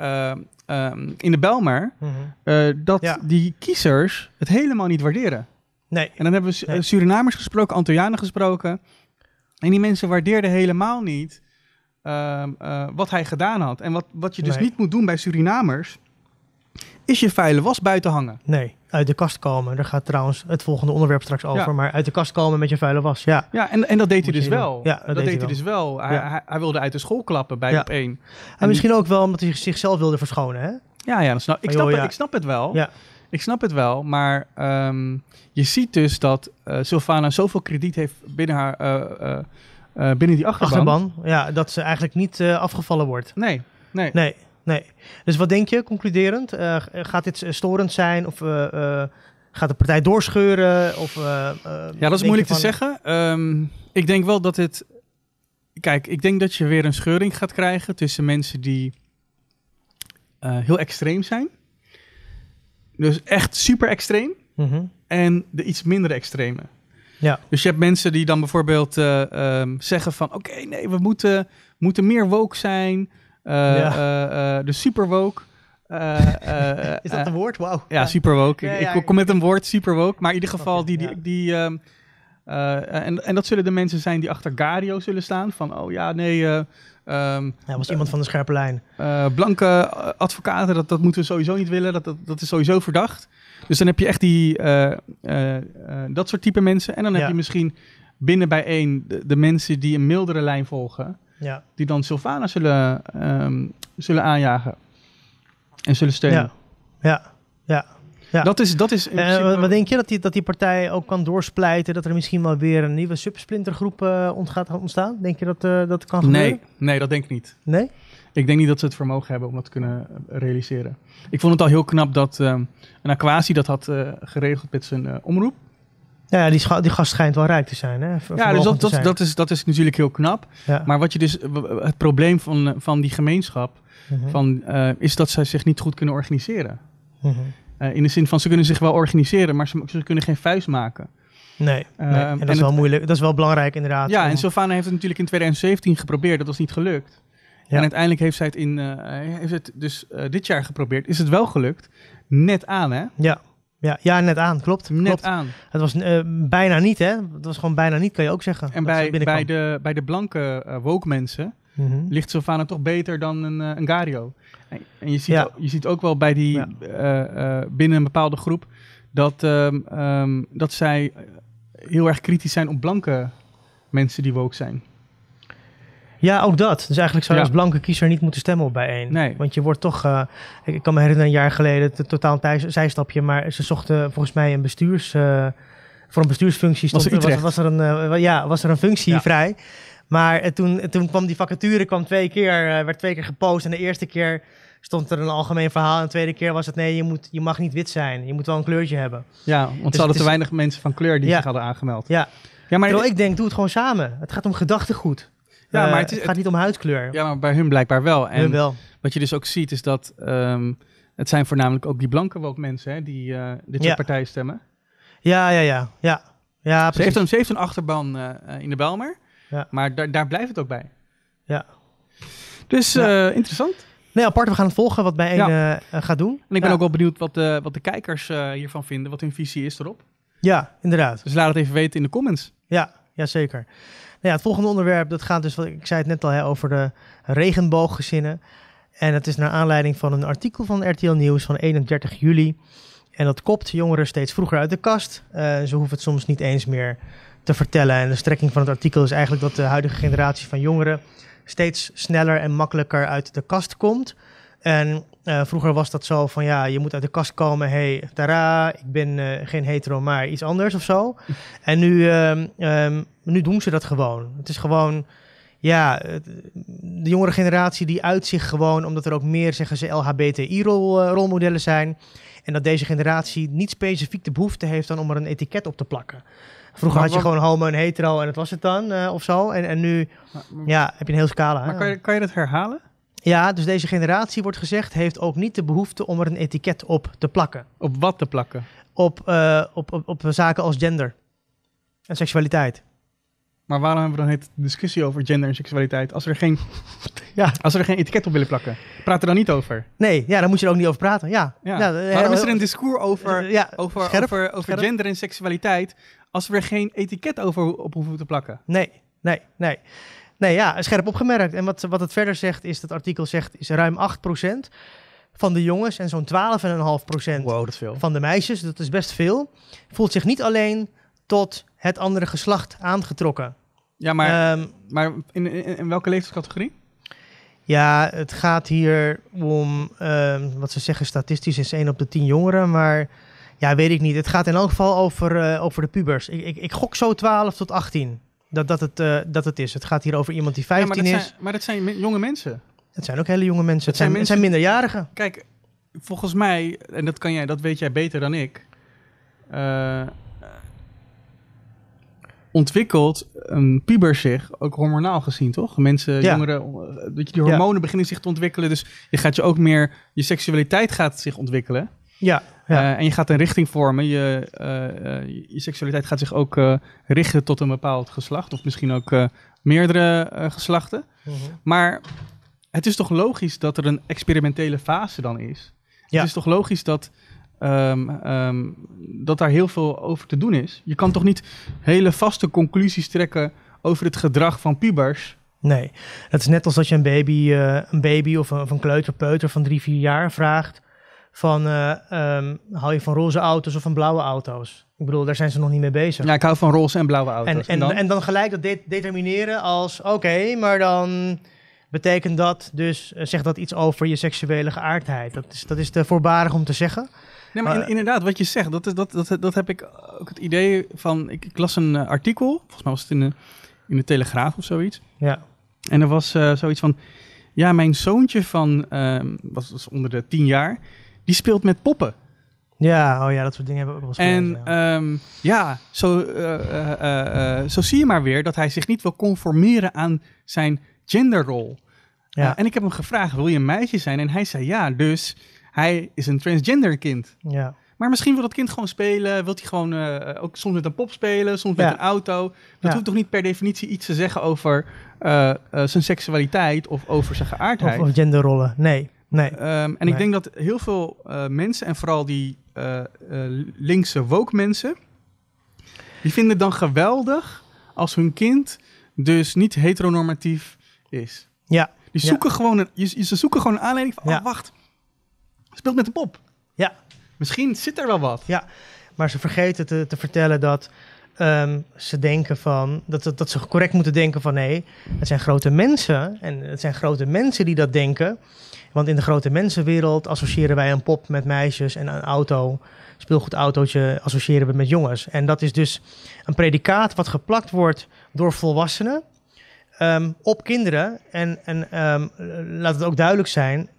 [SPEAKER 4] in de Bijlmer. Dat die kiezers het helemaal niet waarderen.
[SPEAKER 1] Nee.
[SPEAKER 4] En dan hebben we Surinamers gesproken, Antillianen gesproken. En die mensen waardeerden helemaal niet... wat hij gedaan had. En wat je dus niet moet doen bij Surinamers... is je vuile was buiten hangen.
[SPEAKER 1] Nee, uit de kast komen. Daar gaat trouwens het volgende onderwerp straks over. Ja. Maar uit de kast komen met je vuile was, ja.
[SPEAKER 4] Ja, en dat deed hij dus wel. Ja, dat deed hij dus wel. Hij wilde uit de school klappen bij Op1.
[SPEAKER 1] En misschien ook wel omdat hij zichzelf wilde verschonen, hè?
[SPEAKER 4] Ja, ik snap het wel. Ja. Ik snap het wel, maar je ziet dus dat Silvana zoveel krediet heeft binnen die achterban.
[SPEAKER 1] Ja, dat ze eigenlijk niet afgevallen wordt.
[SPEAKER 4] Nee.
[SPEAKER 1] Dus wat denk je, concluderend? Gaat dit storend zijn? Of gaat de partij doorscheuren?
[SPEAKER 4] Dat is moeilijk te zeggen. Ik denk wel dat het... Kijk, ik denk dat je weer een scheuring gaat krijgen tussen mensen die heel extreem zijn. Dus echt super extreem. En de iets minder extreme.
[SPEAKER 1] Ja.
[SPEAKER 4] Dus je hebt mensen die dan bijvoorbeeld zeggen van... Oké, we moeten meer woke zijn. De super woke.
[SPEAKER 1] Is dat een woord? Wauw.
[SPEAKER 4] Ja, super woke. Ik kom met een woord, super woke. Maar in ieder geval, en dat zullen de mensen zijn die achter Gario zullen staan. Van,
[SPEAKER 1] was iemand van de scherpe lijn.
[SPEAKER 4] Blanke advocaten, dat moeten we sowieso niet willen. Dat is sowieso verdacht. Dus dan heb je echt dat soort type mensen. En dan heb je misschien binnen bijeen de mensen die een mildere lijn volgen.
[SPEAKER 1] Ja.
[SPEAKER 4] Die dan Silvana zullen aanjagen. En zullen steunen.
[SPEAKER 1] Ja.
[SPEAKER 4] Dat is in principe...
[SPEAKER 1] Wat denk je? Dat die partij ook kan doorsplijten? Dat er misschien wel weer een nieuwe subsplintergroep gaat ontstaan? Denk je dat kan gebeuren?
[SPEAKER 4] Nee, dat denk ik niet.
[SPEAKER 1] Nee?
[SPEAKER 4] Ik denk niet dat ze het vermogen hebben om dat te kunnen realiseren. Ik vond het al heel knap dat een Aquasi dat had geregeld met zijn omroep.
[SPEAKER 1] Ja, die gast schijnt wel rijk te zijn. Hè?
[SPEAKER 4] Dus dat is natuurlijk heel knap. Ja. Maar wat je dus, het probleem van die gemeenschap is dat zij zich niet goed kunnen organiseren. In de zin van, ze kunnen zich wel organiseren, maar ze kunnen geen vuist maken.
[SPEAKER 1] Nee. En dat is wel moeilijk. Dat is wel belangrijk inderdaad.
[SPEAKER 4] Ja, en Silvana heeft het natuurlijk in 2017 geprobeerd. Dat was niet gelukt. Ja. En uiteindelijk heeft zij het dit jaar geprobeerd. Is het wel gelukt? Net aan, hè?
[SPEAKER 1] Ja, net aan. Klopt.
[SPEAKER 4] Aan.
[SPEAKER 1] Het was bijna niet, hè? Het was gewoon bijna niet, kan je ook zeggen.
[SPEAKER 4] En bij de blanke woke mensen ligt Silvana toch beter dan een Gario. En je ziet ook wel bij die binnen een bepaalde groep dat zij heel erg kritisch zijn op blanke mensen die woke zijn.
[SPEAKER 1] Ja, ook dat. Dus eigenlijk zou je als blanke kiezer niet moeten stemmen op Bijeen.
[SPEAKER 4] Nee.
[SPEAKER 1] Want je wordt toch... ik kan me herinneren, een jaar geleden, totaal een zijstapje, maar ze zochten volgens mij een voor een bestuursfunctie was er een functie vrij. Maar toen kwam die vacature 2 keer, werd 2 keer gepost. En de eerste keer stond er een algemeen verhaal. En de tweede keer was het je mag niet wit zijn. Je moet wel een kleurtje hebben.
[SPEAKER 4] Ja, want
[SPEAKER 1] dus
[SPEAKER 4] ze hadden te weinig mensen van kleur die zich hadden aangemeld.
[SPEAKER 1] Ja, maar ik denk, doe het gewoon samen. Het gaat om gedachtegoed. Ja, maar het gaat niet om huidskleur.
[SPEAKER 4] Ja, maar bij hun blijkbaar wel. En
[SPEAKER 1] wel.
[SPEAKER 4] Wat je dus ook ziet is dat het zijn voornamelijk ook die blanke woke mensen hè, die dit soort partijen stemmen.
[SPEAKER 1] Ja,
[SPEAKER 4] ze heeft een achterban in de Bijlmer, maar daar blijft het ook bij.
[SPEAKER 1] Ja.
[SPEAKER 4] Dus interessant.
[SPEAKER 1] Nee, apart, we gaan het volgen wat Bijeen gaat doen.
[SPEAKER 4] En ik ben ook wel benieuwd wat de kijkers hiervan vinden, wat hun visie is erop.
[SPEAKER 1] Ja, inderdaad.
[SPEAKER 4] Dus laat het even weten in de comments.
[SPEAKER 1] Ja, zeker. Nou ja, het volgende onderwerp, dat gaat dus, ik zei het net al, over de regenbooggezinnen. En het is naar aanleiding van een artikel van RTL Nieuws van 31 juli. En dat kopt jongeren steeds vroeger uit de kast. Ze hoeven het soms niet eens meer te vertellen. En de strekking van het artikel is eigenlijk dat de huidige generatie van jongeren steeds sneller en makkelijker uit de kast komt. En vroeger was dat zo van, je moet uit de kast komen. Hey, tada, ik ben geen hetero, maar iets anders of zo. En nu doen ze dat gewoon. Het is gewoon, de jongere generatie die uit zich gewoon, omdat er ook meer, zeggen ze, LHBTI-rolmodellen zijn. En dat deze generatie niet specifiek de behoefte heeft dan om er een etiket op te plakken. Vroeger had je gewoon homo en hetero en dat was het dan, of zo. En nu heb je een heel scala.
[SPEAKER 4] Maar kan je dat herhalen?
[SPEAKER 1] Ja, dus deze generatie, wordt gezegd, heeft ook niet de behoefte om er een etiket op te plakken.
[SPEAKER 4] Op wat te plakken?
[SPEAKER 1] Op zaken als gender en seksualiteit.
[SPEAKER 4] Maar waarom hebben we dan een discussie over gender en seksualiteit als we er geen etiket op willen plakken? Praat er dan niet over?
[SPEAKER 1] Nee, daar moet je er ook niet over praten.
[SPEAKER 4] Waarom is er een discours over gender en seksualiteit als we er geen etiket op hoeven te plakken?
[SPEAKER 1] Nee, scherp opgemerkt. En wat het verder zegt, is dat artikel zegt, is ruim 8% van de jongens en zo'n 12,5% van de meisjes, dat is best veel, voelt zich niet alleen tot het andere geslacht aangetrokken.
[SPEAKER 4] Ja, maar in welke leeftijdscategorie?
[SPEAKER 1] Ja, het gaat hier om, wat ze zeggen statistisch is 1 op de 10 jongeren, maar weet ik niet. Het gaat in elk geval over de pubers. Ik gok zo 12 tot 18 dat het is. Het gaat hier over iemand die 15 is.
[SPEAKER 4] Maar dat zijn jonge mensen.
[SPEAKER 1] Het zijn ook hele jonge mensen. Het zijn minderjarigen.
[SPEAKER 4] Kijk, volgens mij, en dat weet jij beter dan ik, ontwikkelt een puber zich ook hormonaal gezien, toch? Mensen, jongeren, die hormonen beginnen zich te ontwikkelen. Dus je seksualiteit gaat zich ontwikkelen. En je gaat een richting vormen. Je seksualiteit gaat zich ook richten tot een bepaald geslacht. Of misschien ook meerdere geslachten. Maar het is toch logisch dat er een experimentele fase dan is? Het is toch logisch dat daar heel veel over te doen is? Je kan toch niet hele vaste conclusies trekken over het gedrag van pubers?
[SPEAKER 1] Nee, het is net als dat je een baby of een kleuterpeuter van 3-4 jaar vraagt van hou je van roze auto's of van blauwe auto's? Ik bedoel, daar zijn ze nog niet mee bezig.
[SPEAKER 4] Ja, ik hou van roze en blauwe auto's.
[SPEAKER 1] En dan gelijk dat determineren als oké, maar dan betekent dat dus, zegt dat iets over je seksuele geaardheid. Dat is te voorbarig om te zeggen.
[SPEAKER 4] Nee, maar inderdaad, wat je zegt, dat heb ik ook het idee van. Ik las een artikel, volgens mij was het in de Telegraaf of zoiets.
[SPEAKER 1] Ja.
[SPEAKER 4] En er was zoiets van, mijn zoontje van, was onder de 10 jaar, die speelt met poppen.
[SPEAKER 1] Ja, dat soort dingen hebben we ook wel eens
[SPEAKER 4] gelezen. Zo zie je maar weer dat hij zich niet wil conformeren aan zijn genderrol. Ja. En ik heb hem gevraagd, wil je een meisje zijn? En hij zei ja, dus hij is een transgender kind.
[SPEAKER 1] Ja.
[SPEAKER 4] Maar misschien wil dat kind gewoon spelen. Wil hij gewoon ook soms met een pop spelen, soms met een auto. Dat hoeft toch niet per definitie iets te zeggen over zijn seksualiteit of over zijn geaardheid.
[SPEAKER 1] Of genderrollen, nee.
[SPEAKER 4] Ik denk dat heel veel mensen, en vooral die linkse woke mensen, die vinden het dan geweldig als hun kind dus niet heteronormatief is.
[SPEAKER 1] Ja.
[SPEAKER 4] Die zoeken ze zoeken gewoon een aanleiding van, wacht, speelt met de pop.
[SPEAKER 1] Ja.
[SPEAKER 4] Misschien zit er wel wat.
[SPEAKER 1] Ja, maar ze vergeten te vertellen dat ze denken van dat ze correct moeten denken van nee, het zijn grote mensen en het zijn grote mensen die dat denken. Want in de grote mensenwereld associëren wij een pop met meisjes en een auto, speelgoedautootje associëren we met jongens. En dat is dus een predicaat wat geplakt wordt door volwassenen op kinderen. En laat het ook duidelijk zijn,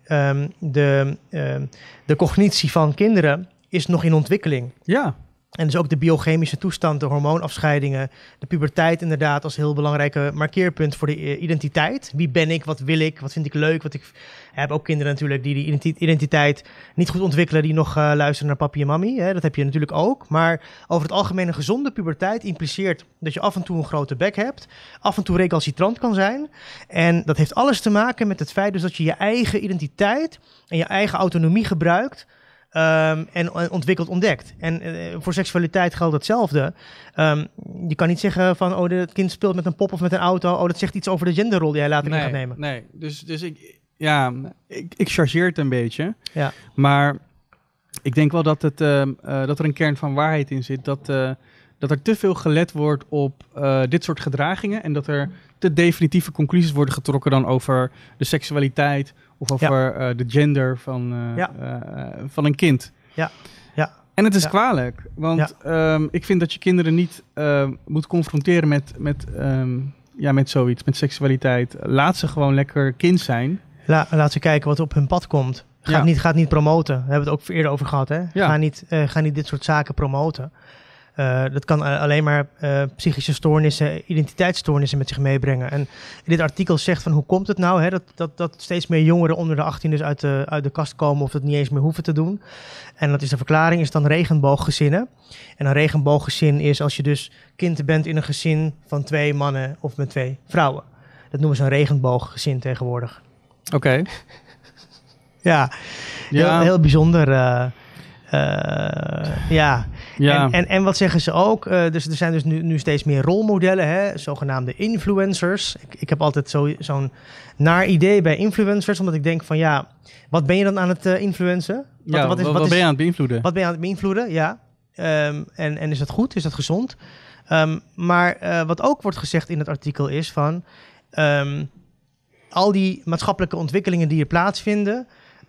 [SPEAKER 1] de cognitie van kinderen is nog in ontwikkeling.
[SPEAKER 4] Ja.
[SPEAKER 1] En dus ook de biochemische toestand, de hormoonafscheidingen, de puberteit inderdaad als heel belangrijke markeerpunt voor de identiteit. Wie ben ik, wat wil ik, wat vind ik leuk, ik heb ook kinderen natuurlijk die identiteit niet goed ontwikkelen, die nog luisteren naar papi en mami. Hè? Dat heb je natuurlijk ook. Maar over het algemeen een gezonde puberteit impliceert dat je af en toe een grote bek hebt, af en toe recalcitrant kan zijn. En dat heeft alles te maken met het feit dus dat je je eigen identiteit en je eigen autonomie gebruikt. En ontwikkeld ontdekt. En voor seksualiteit geldt hetzelfde. Je kan niet zeggen van, het kind speelt met een pop of met een auto. Dat zegt iets over de genderrol die hij later in gaat nemen.
[SPEAKER 4] Nee, dus ik chargeer het een beetje.
[SPEAKER 1] Ja.
[SPEAKER 4] Maar ik denk wel dat er een kern van waarheid in zit. Dat er te veel gelet wordt op dit soort gedragingen. En dat er te definitieve conclusies worden getrokken dan over de seksualiteit of over de gender van een kind.
[SPEAKER 1] Ja.
[SPEAKER 4] En het is kwalijk, want ik vind dat je kinderen niet moet confronteren met zoiets, met seksualiteit. Laat ze gewoon lekker kind zijn.
[SPEAKER 1] Laat ze kijken wat op hun pad komt. Gaat niet promoten. Daar hebben we het ook eerder over gehad. Hè?
[SPEAKER 4] Ja.
[SPEAKER 1] Ga niet dit soort zaken promoten. Dat kan alleen maar psychische stoornissen, identiteitsstoornissen met zich meebrengen. En dit artikel zegt van hoe komt het nou hè, dat steeds meer jongeren onder de 18 dus uit de kast komen of het niet eens meer hoeven te doen. En dat is de verklaring, is dan regenbooggezinnen. En een regenbooggezin is als je dus kind bent in een gezin van 2 mannen of met 2 vrouwen. Dat noemen ze een regenbooggezin tegenwoordig.
[SPEAKER 4] Oké.
[SPEAKER 1] Ja, heel bijzonder. En wat zeggen ze ook? Dus er zijn dus nu steeds meer rolmodellen, hè? Zogenaamde influencers. Ik heb altijd zo'n naar idee bij influencers, omdat ik denk van wat ben je dan aan het influencen?
[SPEAKER 4] Wat ben je aan het beïnvloeden?
[SPEAKER 1] Wat ben je aan het beïnvloeden, ja. En is dat goed? Is dat gezond? Maar wat ook wordt gezegd in het artikel is van al die maatschappelijke ontwikkelingen die er plaatsvinden.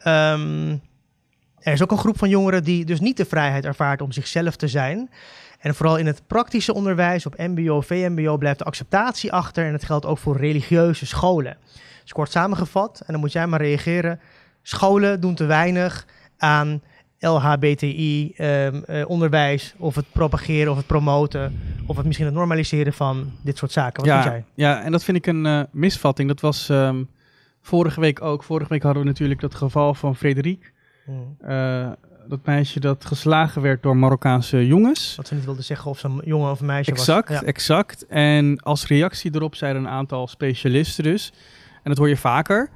[SPEAKER 1] Er is ook een groep van jongeren die dus niet de vrijheid ervaart om zichzelf te zijn. En vooral in het praktische onderwijs, op mbo, vmbo, blijft de acceptatie achter. En dat geldt ook voor religieuze scholen. Dus kort samengevat, en dan moet jij maar reageren. Scholen doen te weinig aan LHBTI, onderwijs, of het propageren of het promoten, of het misschien het normaliseren van dit soort zaken. Wat vind jij?
[SPEAKER 4] Ja, en dat vind ik een misvatting. Dat was vorige week ook. Vorige week hadden we natuurlijk dat geval van Frederik. Dat meisje dat geslagen werd door Marokkaanse jongens.
[SPEAKER 1] Wat ze niet wilden zeggen of ze een jongen of een meisje was.
[SPEAKER 4] Exact. En als reactie erop zeiden een aantal specialisten dus, en dat hoor je vaker,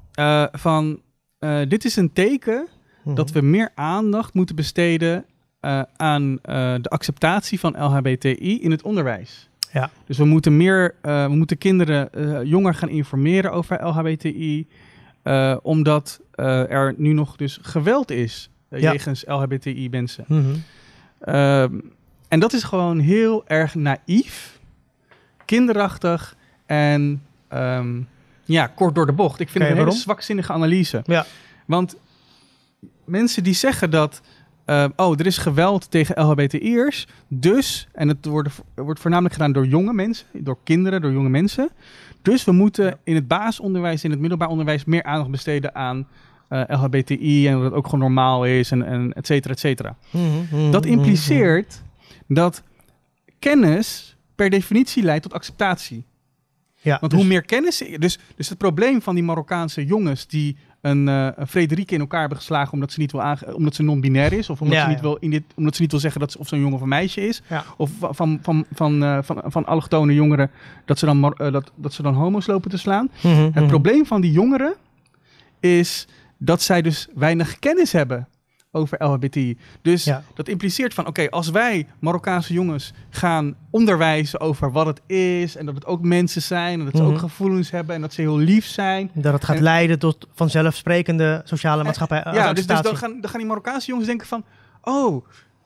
[SPEAKER 4] dit is een teken dat we meer aandacht moeten besteden aan de acceptatie van LHBTI in het onderwijs.
[SPEAKER 1] Ja.
[SPEAKER 4] Dus we moeten kinderen jonger gaan informeren over LHBTI, omdat er nu nog dus geweld is jegens LHBTI mensen.
[SPEAKER 1] Mm-hmm.
[SPEAKER 4] En dat is gewoon heel erg naïef, kinderachtig en kort door de bocht. Ik vind het een hele zwakzinnige analyse.
[SPEAKER 1] Ja.
[SPEAKER 4] Want mensen die zeggen dat er is geweld tegen LHBTI'ers, dus, en het wordt voornamelijk gedaan door jonge mensen, door kinderen, door jonge mensen. Dus we moeten in het basisonderwijs, in het middelbaar onderwijs meer aandacht besteden aan LHBTI en dat het ook gewoon normaal is en et cetera, et cetera. Dat impliceert dat kennis per definitie leidt tot acceptatie.
[SPEAKER 1] Ja,
[SPEAKER 4] want hoe meer kennis... Dus het probleem van die Marokkaanse jongens die een Frederike in elkaar hebben geslagen omdat ze non-binair is, of omdat ze niet wil zeggen dat of ze een jongen of een meisje is, of van allochtone jongeren dat ze dan homo's lopen te slaan. Het probleem van die jongeren is dat zij dus weinig kennis hebben over LHBTI. Dus dat impliceert van, als wij Marokkaanse jongens gaan onderwijzen over wat het is en dat het ook mensen zijn en dat ze ook gevoelens hebben en dat ze heel lief zijn.
[SPEAKER 1] Dat het gaat leiden tot vanzelfsprekende sociale maatschappij.
[SPEAKER 4] Dus dan gaan die Marokkaanse jongens denken van,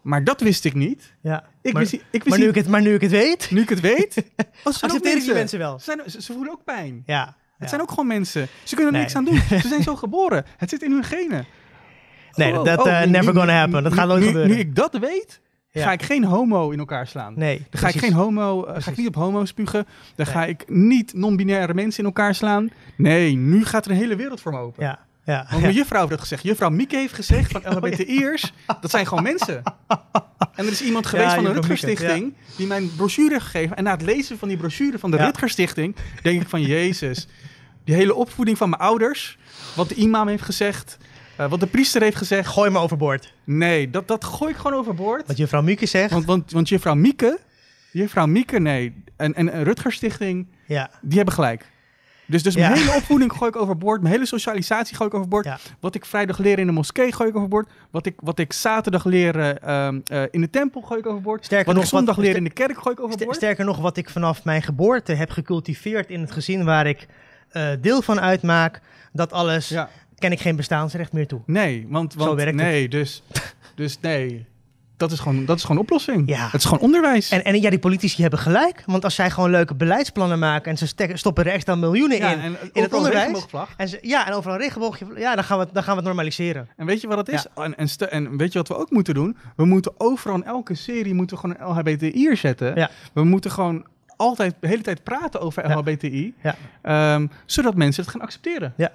[SPEAKER 4] Maar dat wist ik niet.
[SPEAKER 1] Ja.
[SPEAKER 4] Maar
[SPEAKER 1] nu ik het weet...
[SPEAKER 4] Nu ik het weet...
[SPEAKER 1] accepteer ik die mensen wel.
[SPEAKER 4] Ze voelen ook pijn.
[SPEAKER 1] Ja.
[SPEAKER 4] Het zijn ook gewoon mensen. Ze kunnen er niks aan doen. Ze zijn zo geboren. Het zit in hun genen.
[SPEAKER 1] Nee, never gonna happen. Dat gaat nooit gebeuren.
[SPEAKER 4] Nu ik dat weet... Ga ik geen homo in elkaar slaan.
[SPEAKER 1] Nee,
[SPEAKER 4] dan ga ik geen ga ik niet op homo spugen. Dan ga ik niet non-binaire mensen in elkaar slaan. Nee, nu gaat er een hele wereld voor me open.
[SPEAKER 1] Ja. Ja.
[SPEAKER 4] Want mijn juffrouw heeft dat gezegd. Juffrouw Mieke heeft gezegd van LHBTI'ers, dat zijn gewoon mensen. En er is iemand geweest van de Rutgers Stichting die mij een brochure heeft gegeven. En na het lezen van die brochure van de Rutgers Stichting denk ik van Jezus, die hele opvoeding van mijn ouders, wat de imam heeft gezegd, wat de priester heeft gezegd.
[SPEAKER 1] Gooi me overboord.
[SPEAKER 4] Nee, dat gooi ik gewoon overboord.
[SPEAKER 1] Wat juffrouw Mieke zegt.
[SPEAKER 4] Want juffrouw Mieke, nee. En Rutgers Stichting, die hebben gelijk. Dus mijn hele opvoeding gooi ik overboord. Mijn hele socialisatie gooi ik overboord. Ja. Wat ik vrijdag leer in de moskee gooi ik overboord. Wat ik zaterdag leer in de tempel gooi ik overboord. Wat ik zondag leer in de kerk gooi ik overboord.
[SPEAKER 1] Sterker nog, wat ik vanaf mijn geboorte heb gecultiveerd in het gezin waar ik deel van uitmaak, dat alles ken ik geen bestaansrecht meer toe.
[SPEAKER 4] Nee, want
[SPEAKER 1] zo werkt
[SPEAKER 4] nee, het. Dus nee. Dat is gewoon oplossing.
[SPEAKER 1] Ja.
[SPEAKER 4] Het is gewoon onderwijs.
[SPEAKER 1] En die politici hebben gelijk. Want als zij gewoon leuke beleidsplannen maken en ze stoppen er extra miljoenen in het onderwijs. En overal een regenboogje. Ja, dan gaan we het normaliseren.
[SPEAKER 4] En weet je wat het is? Ja. En weet je wat we ook moeten doen? We moeten overal in elke serie gewoon een LHBTI'er zetten. Ja. We moeten gewoon altijd de hele tijd praten over LHBTI. Ja. Zodat mensen het gaan accepteren.
[SPEAKER 1] Ja.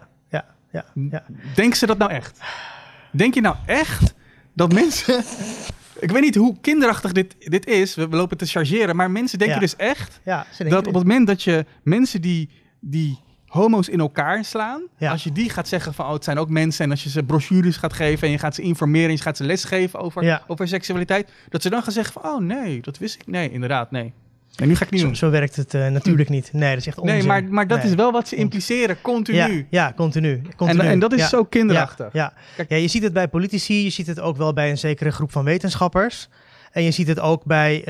[SPEAKER 4] Denken ze dat nou echt? Denk je nou echt dat mensen... Ik weet niet hoe kinderachtig dit is. We lopen te chargeren. Maar mensen denken dus echt dat op het moment dat je mensen die homo's in elkaar slaan, als je die gaat zeggen van het zijn ook mensen en als je ze brochures gaat geven en je gaat ze informeren en je gaat ze lesgeven over seksualiteit, dat ze dan gaan zeggen van nee, dat wist ik. Nee, inderdaad, nee. En nu ga ik niet doen.
[SPEAKER 1] Zo werkt het natuurlijk niet. Nee, dat is echt onzin.
[SPEAKER 4] Nee, maar dat is wel wat ze impliceren, continu.
[SPEAKER 1] Ja, continu.
[SPEAKER 4] En dat is zo kinderachtig.
[SPEAKER 1] Ja, je ziet het bij politici, je ziet het ook wel bij een zekere groep van wetenschappers. En je ziet het ook bij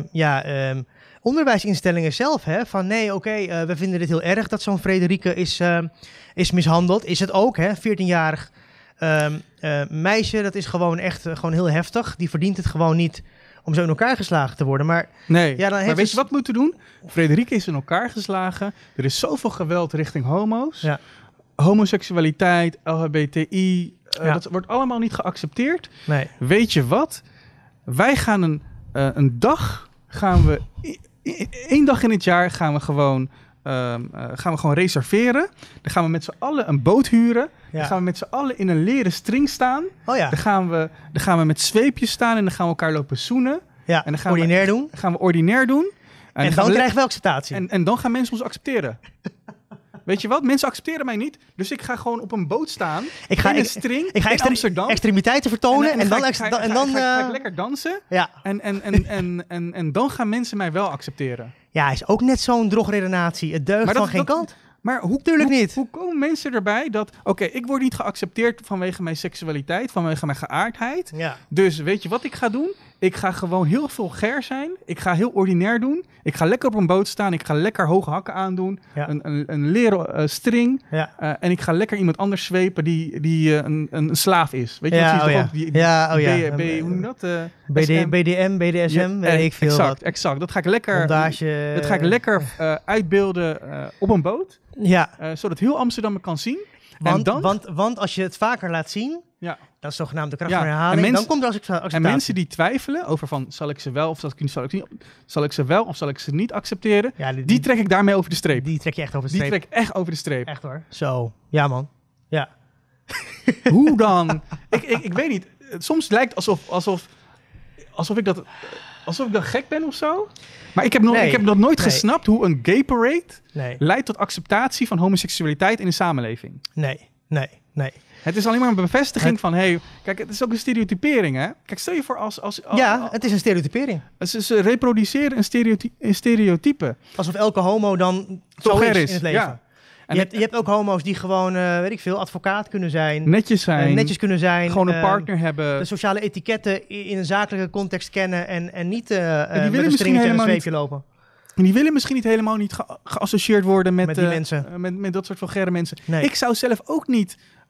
[SPEAKER 1] onderwijsinstellingen zelf. Hè? Van we vinden dit heel erg dat zo'n Frederike is mishandeld. Is het ook, hè? 14-jarig meisje, dat is gewoon echt gewoon heel heftig. Die verdient het gewoon niet om zo in elkaar geslagen te worden. Maar,
[SPEAKER 4] maar weet je wat we moeten doen? Frederike is in elkaar geslagen. Er is zoveel geweld richting homo's. Ja. Homoseksualiteit, LHBTI. Dat wordt allemaal niet geaccepteerd. Nee. Weet je wat? Wij gaan een dag... één dag in het jaar gaan we gewoon reserveren. Dan gaan we met z'n allen een boot huren. Ja. Dan gaan we met z'n allen in een leren string staan.
[SPEAKER 1] Oh ja.
[SPEAKER 4] Dan gaan we met zweepjes staan en dan gaan we elkaar lopen zoenen.
[SPEAKER 1] Ja,
[SPEAKER 4] en dan gaan we ordinair doen.
[SPEAKER 1] En dan krijgen we acceptatie.
[SPEAKER 4] En dan gaan mensen ons accepteren. Weet je wat? Mensen accepteren mij niet. Dus ik ga gewoon op een boot staan. Ik ga in Amsterdam.
[SPEAKER 1] Extremiteiten vertonen. En dan
[SPEAKER 4] ga ik lekker dansen. Ja. En dan gaan mensen mij wel accepteren.
[SPEAKER 1] Ja, is ook net zo'n drogredenatie. Het deugt van geen kant.
[SPEAKER 4] Maar hoe komen mensen erbij dat... Oké, ik word niet geaccepteerd vanwege mijn seksualiteit, vanwege mijn geaardheid. Ja. Dus weet je wat ik ga doen? Ik ga gewoon heel vulgair zijn. Ik ga heel ordinair doen. Ik ga lekker op een boot staan. Ik ga lekker hoge hakken aandoen. Ja. Een leren string. Ja. En ik ga lekker iemand anders zwepen die een slaaf is. Weet je wat? Hoe noem je dat?
[SPEAKER 1] BDM, BDSM, weet ik veel.
[SPEAKER 4] Exact. Dat ga ik lekker uitbeelden op een boot. Ja. Zodat heel Amsterdam me kan zien.
[SPEAKER 1] Want als je het vaker laat zien, dat is zogenaamd de kracht van herhaling, dan komt er acceptatie.
[SPEAKER 4] En mensen die twijfelen over van, zal ik ze wel of zal ik ze niet accepteren, die trek ik daarmee over de streep.
[SPEAKER 1] Die trek je echt over de streep.
[SPEAKER 4] Die trek ik echt over de streep.
[SPEAKER 1] Echt hoor. Zo. Ja man. Ja.
[SPEAKER 4] Hoe dan? Ik weet niet. Soms lijkt alsof ik dat gek ben of zo. Maar ik heb nog nooit gesnapt hoe een gay parade leidt tot acceptatie van homoseksualiteit in de samenleving.
[SPEAKER 1] Nee.
[SPEAKER 4] Het is alleen maar een bevestiging van, kijk, het is ook een stereotypering, hè? Kijk, stel je voor als
[SPEAKER 1] het is een stereotypering.
[SPEAKER 4] Ze reproduceren een stereotype.
[SPEAKER 1] Alsof elke homo dan zo is in het leven. Ja. Je hebt ook homo's die gewoon, advocaat kunnen zijn.
[SPEAKER 4] Netjes
[SPEAKER 1] kunnen zijn.
[SPEAKER 4] Gewoon een partner hebben.
[SPEAKER 1] De sociale etiketten in een zakelijke context kennen en niet met een stringetje en een zweepje lopen.
[SPEAKER 4] En die willen misschien niet geassocieerd worden met
[SPEAKER 1] die mensen.
[SPEAKER 4] Met dat soort vulgaire mensen.
[SPEAKER 1] Nee.
[SPEAKER 4] Ik zou zelf ook niet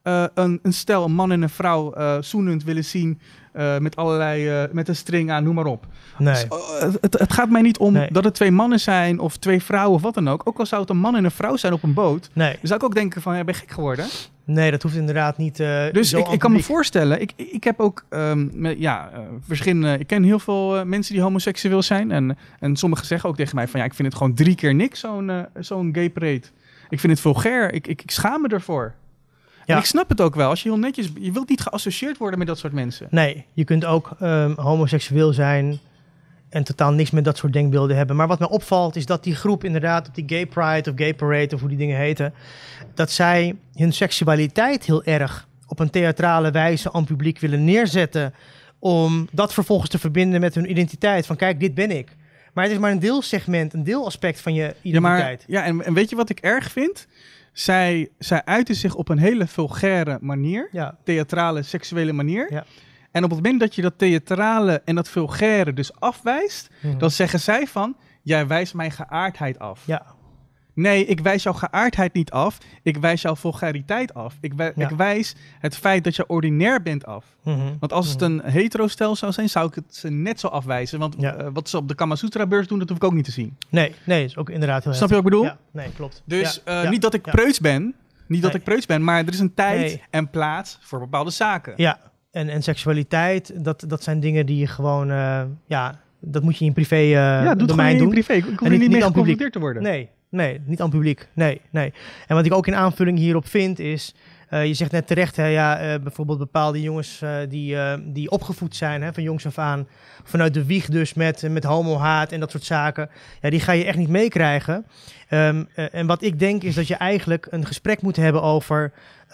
[SPEAKER 4] een stel, een man en een vrouw zoenend willen zien met allerlei, met een string aan, noem maar op.
[SPEAKER 1] Nee.
[SPEAKER 4] Dus, het gaat mij niet om dat het 2 mannen zijn of 2 vrouwen of wat dan ook. Ook al zou het een man en een vrouw zijn op een boot, dan zou ik ook denken van, ben je gek geworden?
[SPEAKER 1] Nee, dat hoeft inderdaad niet.
[SPEAKER 4] Dus ik kan me voorstellen, ik heb ook verschillende. Ik ken heel veel mensen die homoseksueel zijn. En sommigen zeggen ook tegen mij van ik vind het gewoon 3 keer niks, zo'n gay parade. Ik vind het vulgair. Ik schaam me ervoor. Ja. En ik snap het ook wel. Als je heel netjes, je wilt niet geassocieerd worden met dat soort mensen.
[SPEAKER 1] Nee, je kunt ook homoseksueel zijn en totaal niks met dat soort denkbeelden hebben. Maar wat mij opvalt is dat die groep inderdaad op die gay pride of gay parade of hoe die dingen heten, dat zij hun seksualiteit heel erg op een theatrale wijze aan het publiek willen neerzetten om dat vervolgens te verbinden met hun identiteit. Van kijk, dit ben ik. Maar het is maar een deelsegment, een deelaspect van je identiteit.
[SPEAKER 4] En weet je wat ik erg vind? Zij uiten zich op een hele vulgaire manier.
[SPEAKER 1] Ja.
[SPEAKER 4] Theatrale, seksuele manier.
[SPEAKER 1] Ja.
[SPEAKER 4] En op het moment dat je dat theatrale en dat vulgaire dus afwijst, dan zeggen zij van, jij wijst mijn geaardheid af.
[SPEAKER 1] Ja.
[SPEAKER 4] Nee, ik wijs jouw geaardheid niet af. Ik wijs jouw vulgariteit af. Ik wijs het feit dat je ordinair bent af. Want als het een hetero-stel zou zijn, zou ik het ze net zo afwijzen. Want wat ze op de Kama Sutra-beurs doen, dat hoef ik ook niet te zien.
[SPEAKER 1] Nee, is ook inderdaad heel
[SPEAKER 4] Snap je wat ik bedoel?
[SPEAKER 1] Ja, nee, klopt.
[SPEAKER 4] Dus niet dat ik preuts ben. Niet dat ik preuts ben, maar er is een tijd en plaats voor bepaalde zaken.
[SPEAKER 1] Ja, en seksualiteit, dat zijn dingen die je gewoon, dat moet je in privé domein doen.
[SPEAKER 4] In privé. Ik hoef niet mee geconfronteerd te worden.
[SPEAKER 1] Nee, niet aan het publiek. Nee. En wat ik ook in aanvulling hierop vind is, je zegt net terecht, bijvoorbeeld bepaalde jongens die opgevoed zijn van jongs af aan, vanuit de wieg dus met homohaat en dat soort zaken. Ja, die ga je echt niet meekrijgen. En wat ik denk is dat je eigenlijk een gesprek moet hebben over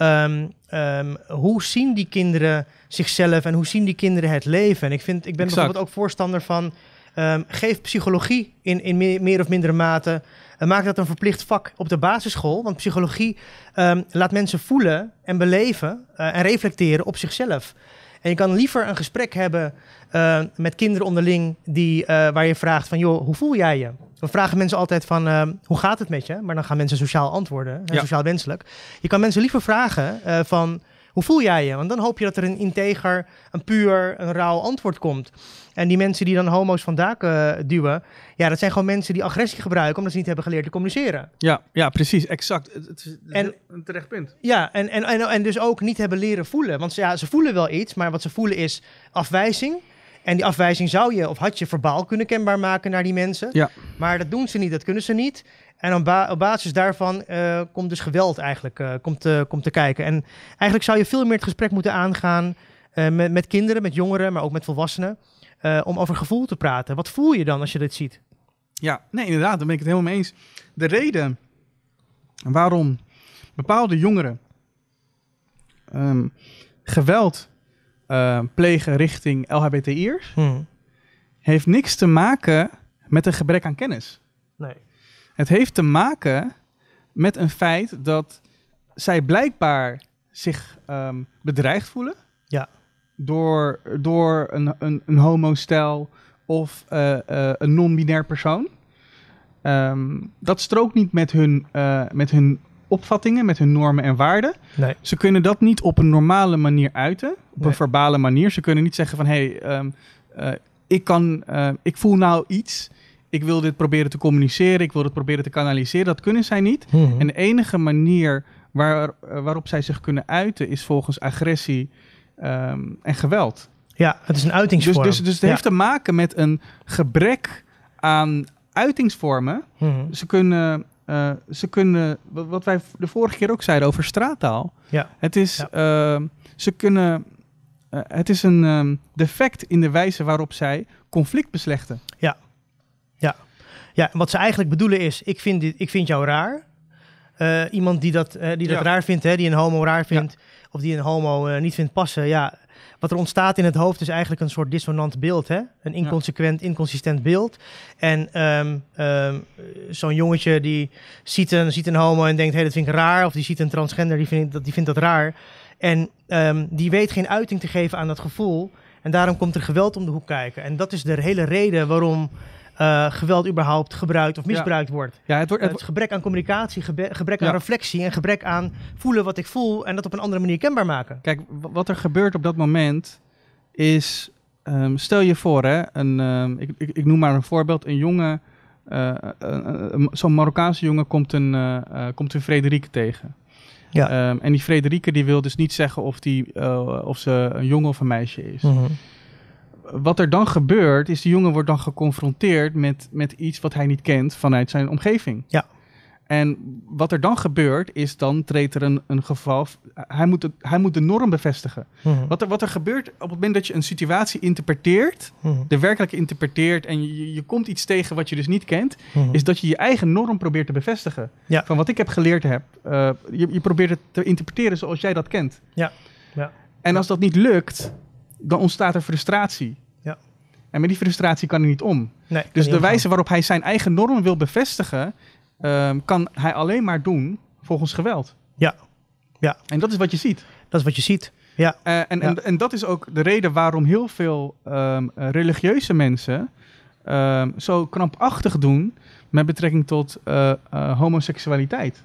[SPEAKER 1] hoe zien die kinderen zichzelf en hoe zien die kinderen het leven. En ik ben bijvoorbeeld ook voorstander van geef psychologie in meer of mindere mate. Maak dat een verplicht vak op de basisschool. Want psychologie laat mensen voelen en beleven en reflecteren op zichzelf. En je kan liever een gesprek hebben met kinderen onderling waar je vraagt van, joh, hoe voel jij je? We vragen mensen altijd van, hoe gaat het met je? Maar dan gaan mensen sociaal antwoorden, sociaal wenselijk. Je kan mensen liever vragen van, hoe voel jij je? Want dan hoop je dat er een integer, een puur, een rauw antwoord komt. En die mensen die dan homo's van daken duwen, dat zijn gewoon mensen die agressie gebruiken omdat ze niet hebben geleerd te communiceren.
[SPEAKER 4] Ja, precies, exact. Het is een terecht punt.
[SPEAKER 1] Ja, en dus ook niet hebben leren voelen. Want ze voelen wel iets, maar wat ze voelen is afwijzing. En die afwijzing zou je, of had je verbaal kunnen kenbaar maken naar die mensen. Ja. Maar dat doen ze niet, dat kunnen ze niet. En op basis daarvan komt dus geweld eigenlijk komt te kijken. En eigenlijk zou je veel meer het gesprek moeten aangaan met kinderen, met jongeren, maar ook met volwassenen. Om over gevoel te praten. Wat voel je dan als je dit ziet?
[SPEAKER 4] Ja, nee, inderdaad, daar ben ik het helemaal mee eens. De reden waarom bepaalde jongeren geweld plegen richting LHBTI'ers heeft niks te maken met een gebrek aan kennis.
[SPEAKER 1] Nee.
[SPEAKER 4] Het heeft te maken met een feit dat zij blijkbaar zich bedreigd voelen.
[SPEAKER 1] Ja.
[SPEAKER 4] Door een homostel of een non-binair persoon. Dat strookt niet met hun opvattingen, met hun normen en waarden.
[SPEAKER 1] Nee.
[SPEAKER 4] Ze kunnen dat niet op een normale manier uiten, op een verbale manier. Ze kunnen niet zeggen van, ik voel nou iets, ik wil dit proberen te communiceren, ik wil dit proberen te kanaliseren. Dat kunnen zij niet. En de enige manier waarop zij zich kunnen uiten is volgens agressie en geweld.
[SPEAKER 1] Ja, het is een uitingsvorm.
[SPEAKER 4] Dus het heeft te maken met een gebrek aan uitingsvormen. Ze kunnen, wat wij de vorige keer ook zeiden over straattaal. Ja. Het is, het is een defect in de wijze waarop zij conflict beslechten.
[SPEAKER 1] Ja, en wat ze eigenlijk bedoelen is, ik vind jou raar. Iemand die dat raar vindt, die een homo raar vindt, of die een homo niet vindt passen, wat er ontstaat in het hoofd is eigenlijk een soort dissonant beeld, een inconsistent beeld. En zo'n jongetje die ziet een homo en denkt, dat vind ik raar, of die ziet een transgender, die vindt dat raar. En die weet geen uiting te geven aan dat gevoel. En daarom komt er geweld om de hoek kijken. En dat is de hele reden waarom geweld überhaupt gebruikt of misbruikt wordt.
[SPEAKER 4] Ja,
[SPEAKER 1] Het gebrek aan communicatie, gebrek aan reflectie en gebrek aan voelen wat ik voel en dat op een andere manier kenbaar maken.
[SPEAKER 4] Kijk, wat er gebeurt op dat moment is, stel je voor, hè, ik noem maar een voorbeeld, een jongen, zo'n Marokkaanse jongen komt een Frederike tegen. Ja. En die Frederike die wil dus niet zeggen of ze een jongen of een meisje is. Mm-hmm. Wat er dan gebeurt, is die jongen wordt dan geconfronteerd met iets wat hij niet kent vanuit zijn omgeving. Ja. En wat er dan gebeurt, is dan treedt er een geval. Hij moet de norm bevestigen. Mm-hmm. Wat er gebeurt op het moment dat je een situatie interpreteert, de werkelijke interpreteert en je komt iets tegen wat je dus niet kent, is dat je je eigen norm probeert te bevestigen. Ja. Van wat ik heb geleerd je probeert het te interpreteren zoals jij dat kent. Ja. Ja. En als dat niet lukt, dan ontstaat er frustratie. Ja. En met die frustratie kan hij niet om. Nee, dus de wijze waarop hij zijn eigen norm wil bevestigen, kan hij alleen maar doen volgens geweld. Ja. Ja. En dat is wat je ziet.
[SPEAKER 1] Dat is wat je ziet, ja.
[SPEAKER 4] En dat is ook de reden waarom heel veel religieuze mensen zo krampachtig doen met betrekking tot homoseksualiteit.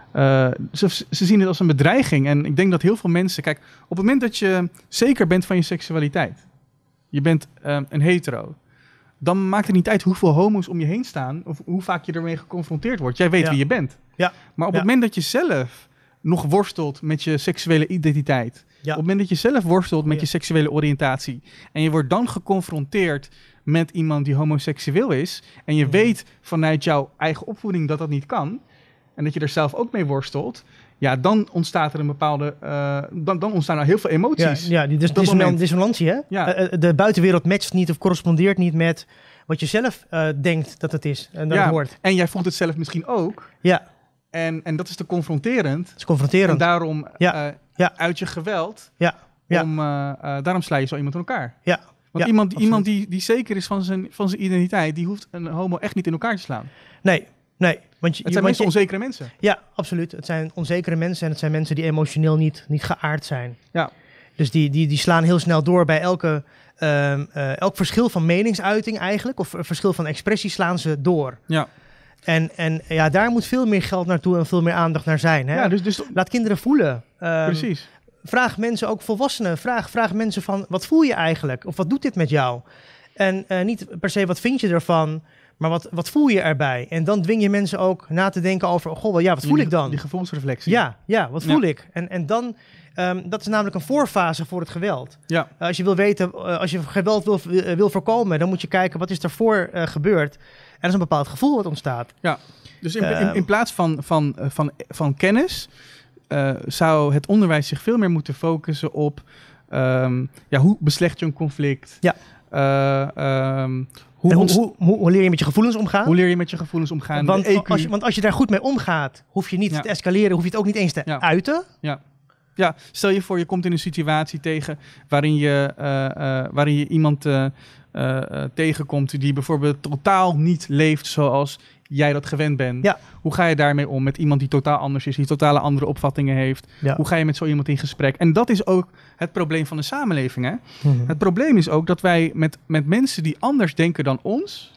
[SPEAKER 4] Ze zien het als een bedreiging. En ik denk dat heel veel mensen... Kijk, op het moment dat je zeker bent van je seksualiteit, je bent een hetero, dan maakt het niet uit hoeveel homo's om je heen staan of hoe vaak je ermee geconfronteerd wordt. Jij weet wie je bent. Ja. Maar op het moment dat je zelf nog worstelt met je seksuele identiteit, op het moment dat je zelf worstelt met je seksuele oriëntatie en je wordt dan geconfronteerd met iemand die homoseksueel is en je weet vanuit jouw eigen opvoeding dat dat niet kan en dat je er zelf ook mee worstelt, ja, dan ontstaat er een bepaalde... dan ontstaan er heel veel emoties.
[SPEAKER 1] Ja, die dissonantie, hè? Ja. De buitenwereld matcht niet of correspondeert niet met wat je zelf denkt dat het is en dat het hoort.
[SPEAKER 4] En jij voelt het zelf misschien ook. Ja. En dat is te confronterend.
[SPEAKER 1] Het is confronterend.
[SPEAKER 4] En daarom uit je geweld. Ja. Daarom sla je zo iemand in elkaar. Ja. Want iemand die zeker is van zijn identiteit, die hoeft een homo echt niet in elkaar te slaan.
[SPEAKER 1] Nee. Het
[SPEAKER 4] zijn meestal onzekere mensen.
[SPEAKER 1] Ja, absoluut. Het zijn onzekere mensen en het zijn mensen die emotioneel niet geaard zijn. Ja. Dus die slaan heel snel door bij elk verschil van meningsuiting eigenlijk, of verschil van expressie slaan ze door. Ja. En daar moet veel meer geld naartoe en veel meer aandacht naar zijn. Hè? Ja, dus laat kinderen voelen.
[SPEAKER 4] Precies.
[SPEAKER 1] Vraag mensen, ook volwassenen, vraag mensen van, wat voel je eigenlijk? Of wat doet dit met jou? En niet per se, wat vind je ervan? Maar wat voel je erbij? En dan dwing je mensen ook na te denken over, wat voel ik dan?
[SPEAKER 4] Die gevoelsreflectie.
[SPEAKER 1] Ja, wat voel ik? En dan, dat is namelijk een voorfase voor het geweld. Ja. Als je wil weten, als je geweld wil voorkomen, dan moet je kijken, wat is daarvoor gebeurd? En dat is een bepaald gevoel wat ontstaat. Ja,
[SPEAKER 4] dus in plaats van kennis, zou het onderwijs zich veel meer moeten focussen op, hoe beslecht je een conflict? Ja.
[SPEAKER 1] Hoe leer je met je gevoelens omgaan?
[SPEAKER 4] Hoe leer je met je gevoelens omgaan?
[SPEAKER 1] Want als je daar goed mee omgaat, hoef je niet te escaleren, hoef je het ook niet eens te uiten.
[SPEAKER 4] Ja, stel je voor, je komt in een situatie tegen waarin je iemand tegenkomt die bijvoorbeeld totaal niet leeft zoals jij dat gewend bent. Ja. Hoe ga je daarmee om met iemand die totaal anders is, die totale andere opvattingen heeft? Ja. Hoe ga je met zo iemand in gesprek? En dat is ook het probleem van de samenleving. Hè? Mm-hmm. Het probleem is ook dat wij met mensen die anders denken dan ons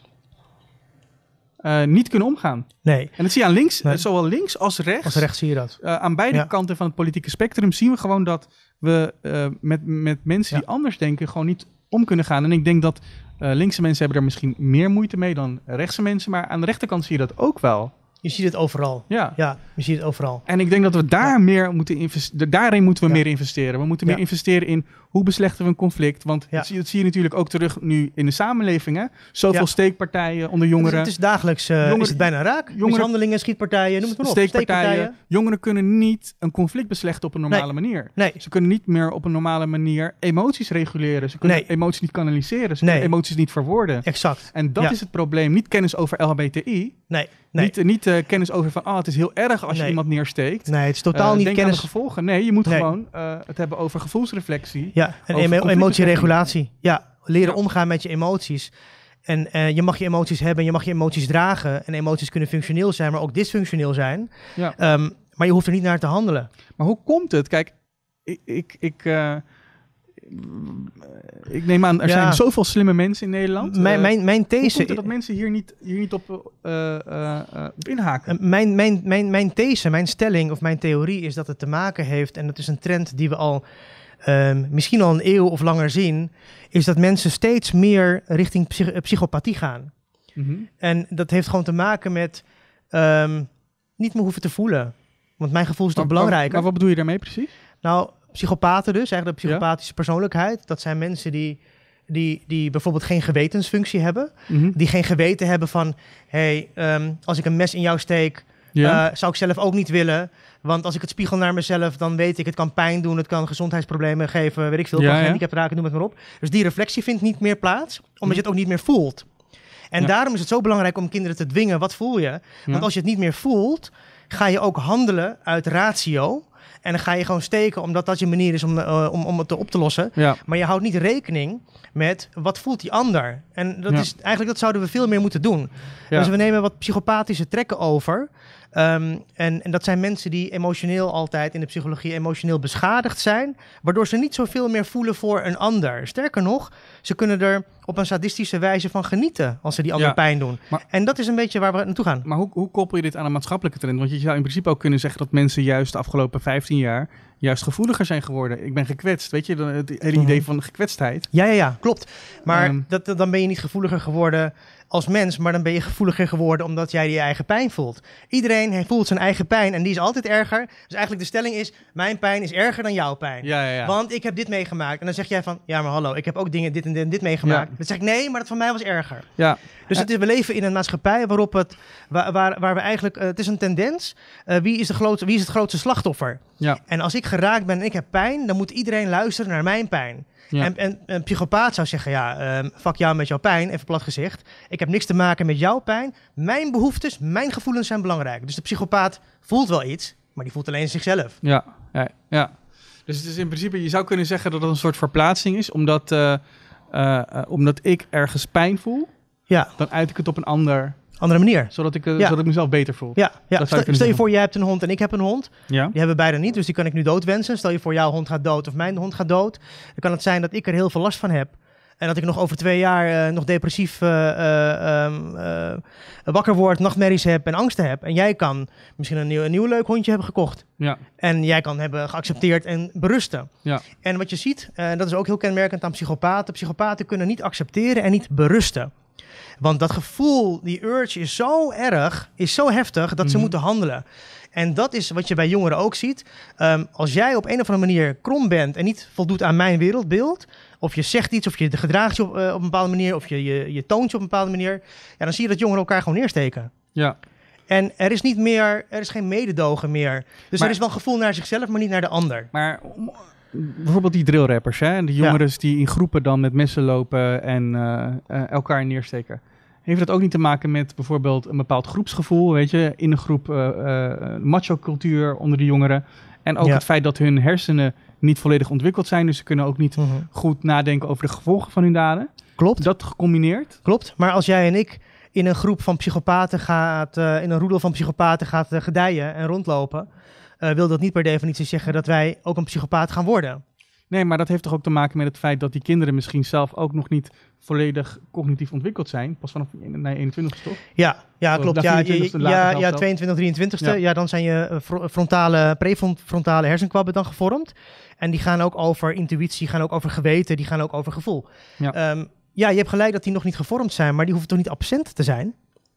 [SPEAKER 4] niet kunnen omgaan.
[SPEAKER 1] Nee.
[SPEAKER 4] En dat zie je aan links, zowel links als rechts.
[SPEAKER 1] Als rechts zie je dat.
[SPEAKER 4] Aan beide kanten van het politieke spectrum zien we gewoon dat we met mensen die anders denken gewoon niet om kunnen gaan. En ik denk dat linkse mensen hebben er misschien meer moeite mee dan rechtse mensen. Maar aan de rechterkant zie je dat ook wel.
[SPEAKER 1] Je ziet het overal. Ja, je ziet het overal.
[SPEAKER 4] En ik denk dat we daar meer moeten investeren. Daarin moeten we meer investeren. We moeten meer investeren in hoe beslechten we een conflict. Want dat zie je natuurlijk ook terug nu in de samenleving. Hè? Zoveel steekpartijen onder jongeren.
[SPEAKER 1] Het is dagelijks is het bijna raak. Mishandelingen, schietpartijen, noem het maar op.
[SPEAKER 4] Steekpartijen. Jongeren kunnen niet een conflict beslechten op een normale manier. Nee. Ze kunnen niet meer op een normale manier emoties reguleren. Ze kunnen emoties niet kanaliseren. Ze kunnen emoties niet verwoorden.
[SPEAKER 1] Exact.
[SPEAKER 4] En dat is het probleem. Niet kennis over LHBTI.
[SPEAKER 1] Nee.
[SPEAKER 4] Niet kennis over van, het is heel erg als je iemand neersteekt.
[SPEAKER 1] Nee, het is totaal niet kennis.
[SPEAKER 4] Aan de gevolgen. Nee, je moet gewoon het hebben over gevoelsreflectie.
[SPEAKER 1] Ja, en emotieregulatie. Ja, leren omgaan met je emoties. En je mag je emoties hebben, je mag je emoties dragen. En emoties kunnen functioneel zijn, maar ook dysfunctioneel zijn. Ja. Maar je hoeft er niet naar te handelen.
[SPEAKER 4] Maar hoe komt het? Kijk, ik neem aan, er zijn zoveel slimme mensen in Nederland.
[SPEAKER 1] Mijn these...
[SPEAKER 4] Hoe komt het dat mensen hier niet op inhaken?
[SPEAKER 1] Mijn these, mijn stelling of mijn theorie is dat het te maken heeft, en dat is een trend die we al misschien al een eeuw of langer zien, is dat mensen steeds meer richting psychopathie gaan. Mm-hmm. En dat heeft gewoon te maken met niet meer hoeven te voelen. Want mijn gevoel is toch belangrijker.
[SPEAKER 4] Maar wat bedoel je daarmee precies?
[SPEAKER 1] Nou, psychopaten dus, eigenlijk de psychopathische persoonlijkheid. Dat zijn mensen die bijvoorbeeld geen gewetensfunctie hebben. Mm-hmm. Die geen geweten hebben van, als ik een mes in jou steek, zou ik zelf ook niet willen. Want als ik het spiegel naar mezelf, dan weet ik, het kan pijn doen, het kan gezondheidsproblemen geven, weet ik veel, kan handicap raken, noem het maar op. Dus die reflectie vindt niet meer plaats, omdat je het ook niet meer voelt. En daarom is het zo belangrijk om kinderen te dwingen, wat voel je? Want als je het niet meer voelt, ga je ook handelen uit ratio. En dan ga je gewoon steken, omdat dat je manier is om het op te lossen. Ja. Maar je houdt niet rekening met wat voelt die ander. En dat is eigenlijk, dat zouden we veel meer moeten doen. Ja. Dus we nemen wat psychopathische trekken over. En dat zijn mensen die emotioneel altijd in de psychologie emotioneel beschadigd zijn, waardoor ze niet zoveel meer voelen voor een ander. Sterker nog, ze kunnen er op een sadistische wijze van genieten als ze die ander pijn doen. En dat is een beetje waar we naartoe gaan.
[SPEAKER 4] Maar hoe koppel je dit aan een maatschappelijke trend? Want je zou in principe ook kunnen zeggen dat mensen juist de afgelopen 15 jaar juist gevoeliger zijn geworden. Ik ben gekwetst, weet je, het hele idee van gekwetstheid.
[SPEAKER 1] Ja, klopt. Maar dan ben je niet gevoeliger geworden als mens, maar dan ben je gevoeliger geworden omdat jij je eigen pijn voelt. Iedereen voelt zijn eigen pijn en die is altijd erger. Dus eigenlijk de stelling is, mijn pijn is erger dan jouw pijn. Ja. Want ik heb dit meegemaakt. En dan zeg jij van, ja maar hallo, ik heb ook dingen dit en dit meegemaakt. Ja. Dan zeg ik, nee, maar dat van mij was erger. Ja. Dus we leven in een maatschappij waarop waar we eigenlijk, het is een tendens, wie is het grootste slachtoffer? Ja. En als ik geraakt ben en ik heb pijn, dan moet iedereen luisteren naar mijn pijn. Ja. En een psychopaat zou zeggen, fuck jou met jouw pijn, even plat gezegd. Ik heb niks te maken met jouw pijn. Mijn behoeftes, mijn gevoelens zijn belangrijk. Dus de psychopaat voelt wel iets, maar die voelt alleen zichzelf.
[SPEAKER 4] Ja. Dus het is in principe, je zou kunnen zeggen dat het een soort verplaatsing is, omdat ik ergens pijn voel, dan uit ik het op een andere
[SPEAKER 1] manier.
[SPEAKER 4] Zodat ik mezelf beter voel.
[SPEAKER 1] Ja. Stel je voor, jij hebt een hond en ik heb een hond. Ja. Die hebben we beide niet, dus die kan ik nu doodwensen. Stel je voor, jouw hond gaat dood of mijn hond gaat dood. Dan kan het zijn dat ik er heel veel last van heb. En dat ik nog over 2 jaar nog depressief wakker word, nachtmerries heb en angsten heb. En jij kan misschien een nieuw leuk hondje hebben gekocht. Ja. En jij kan hebben geaccepteerd en berusten. Ja. En wat je ziet, dat is ook heel kenmerkend aan psychopaten. Psychopaten kunnen niet accepteren en niet berusten. Want dat gevoel, die urge is zo erg, is zo heftig, dat ze moeten handelen. En dat is wat je bij jongeren ook ziet. Als jij op een of andere manier krom bent en niet voldoet aan mijn wereldbeeld, of je zegt iets, of je gedraagt je op een bepaalde manier, of je toont je op een bepaalde manier, dan zie je dat jongeren elkaar gewoon neersteken. Ja. En er is geen mededogen meer. Dus er is wel gevoel naar zichzelf, maar niet naar de ander.
[SPEAKER 4] Maar bijvoorbeeld die drillrappers, hè? De jongeren die in groepen dan met messen lopen en elkaar neersteken. Heeft dat ook niet te maken met bijvoorbeeld een bepaald groepsgevoel, weet je, in een groep macho-cultuur onder de jongeren. En ook het feit dat hun hersenen niet volledig ontwikkeld zijn, dus ze kunnen ook niet goed nadenken over de gevolgen van hun daden.
[SPEAKER 1] Klopt.
[SPEAKER 4] Dat gecombineerd.
[SPEAKER 1] Klopt, maar als jij en ik in een groep van psychopaten in een roedel van psychopaten gaat gedijen en rondlopen, wil dat niet per definitie zeggen dat wij ook een psychopaat gaan worden.
[SPEAKER 4] Nee, maar dat heeft toch ook te maken met het feit dat die kinderen misschien zelf ook nog niet volledig cognitief ontwikkeld zijn. Pas vanaf 21 toch?
[SPEAKER 1] Ja, klopt. Ja, 22, 23ste. Ja. Ja, dan zijn je prefrontale hersenkwabben dan gevormd. En die gaan ook over intuïtie, gaan ook over geweten, die gaan ook over gevoel. Ja, je hebt gelijk dat die nog niet gevormd zijn, maar die hoeven toch niet absent te zijn?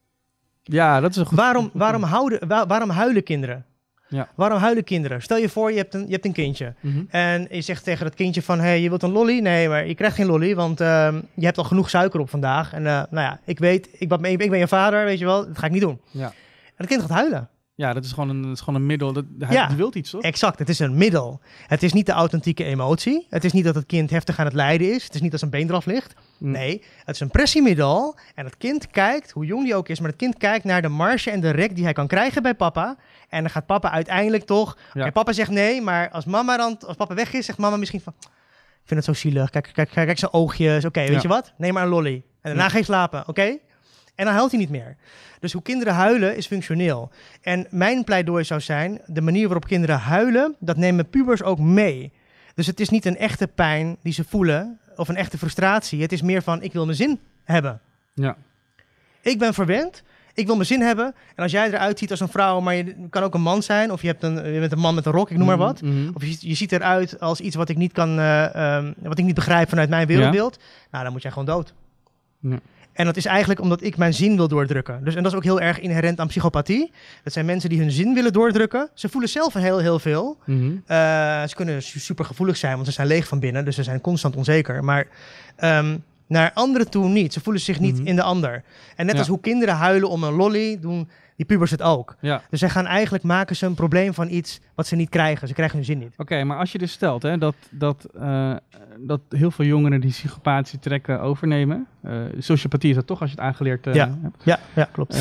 [SPEAKER 4] Ja, dat is een goed...
[SPEAKER 1] Waarom huilen kinderen? Ja. Waarom huilen kinderen? Stel je voor, je hebt een kindje. Mm-hmm. En je zegt tegen dat kindje van, je wilt een lolly? Nee, maar je krijgt geen lolly, want je hebt al genoeg suiker op vandaag. En ik ben je vader, weet je wel, dat ga ik niet doen. Ja. En het kind gaat huilen.
[SPEAKER 4] Ja, dat is gewoon een middel. Hij wilt iets, toch?
[SPEAKER 1] Exact, het is een middel. Het is niet de authentieke emotie. Het is niet dat het kind heftig aan het lijden is. Het is niet dat zijn been eraf ligt. Nee, het is een pressiemiddel. En het kind kijkt, hoe jong die ook is, maar het kind kijkt naar de marge en de rek die hij kan krijgen bij papa. En dan gaat papa uiteindelijk toch... Ja. Papa zegt nee, maar als papa weg is, zegt mama misschien van... Ik vind het zo zielig. Kijk zijn oogjes. Oké, weet je wat? Neem maar een lolly. En daarna ga je slapen, oké? En dan huilt hij niet meer. Dus hoe kinderen huilen is functioneel. En mijn pleidooi zou zijn, de manier waarop kinderen huilen, dat nemen pubers ook mee. Dus het is niet een echte pijn die ze voelen of een echte frustratie. Het is meer van, ik wil mijn zin hebben.
[SPEAKER 4] Ja.
[SPEAKER 1] Ik ben verwend, ik wil mijn zin hebben. En als jij eruit ziet als een vrouw, maar je kan ook een man zijn. Of je bent een man met een rok, ik noem maar wat. Of je ziet eruit als iets wat ik niet kan, wat ik niet begrijp vanuit mijn wereldbeeld. Nou, dan moet jij gewoon dood.
[SPEAKER 4] Ja.
[SPEAKER 1] En dat is eigenlijk omdat ik mijn zin wil doordrukken. Dus, en dat is ook heel erg inherent aan psychopathie. Dat zijn mensen die hun zin willen doordrukken. Ze voelen zelf heel veel. Ze kunnen super gevoelig zijn, want ze zijn leeg van binnen. Dus ze zijn constant onzeker. Maar naar anderen toe niet. Ze voelen zich niet in de ander. En net als hoe kinderen huilen om een lolly, doen die pubers het ook. Ja. Dus zij gaan eigenlijk maken ze een probleem van iets wat ze niet krijgen. Ze krijgen hun zin niet.
[SPEAKER 4] Oké, maar als je dus stelt hè, dat heel veel jongeren die psychopathische trekken overnemen. Sociopathie is dat toch als je het aangeleerd hebt.
[SPEAKER 1] Ja, klopt.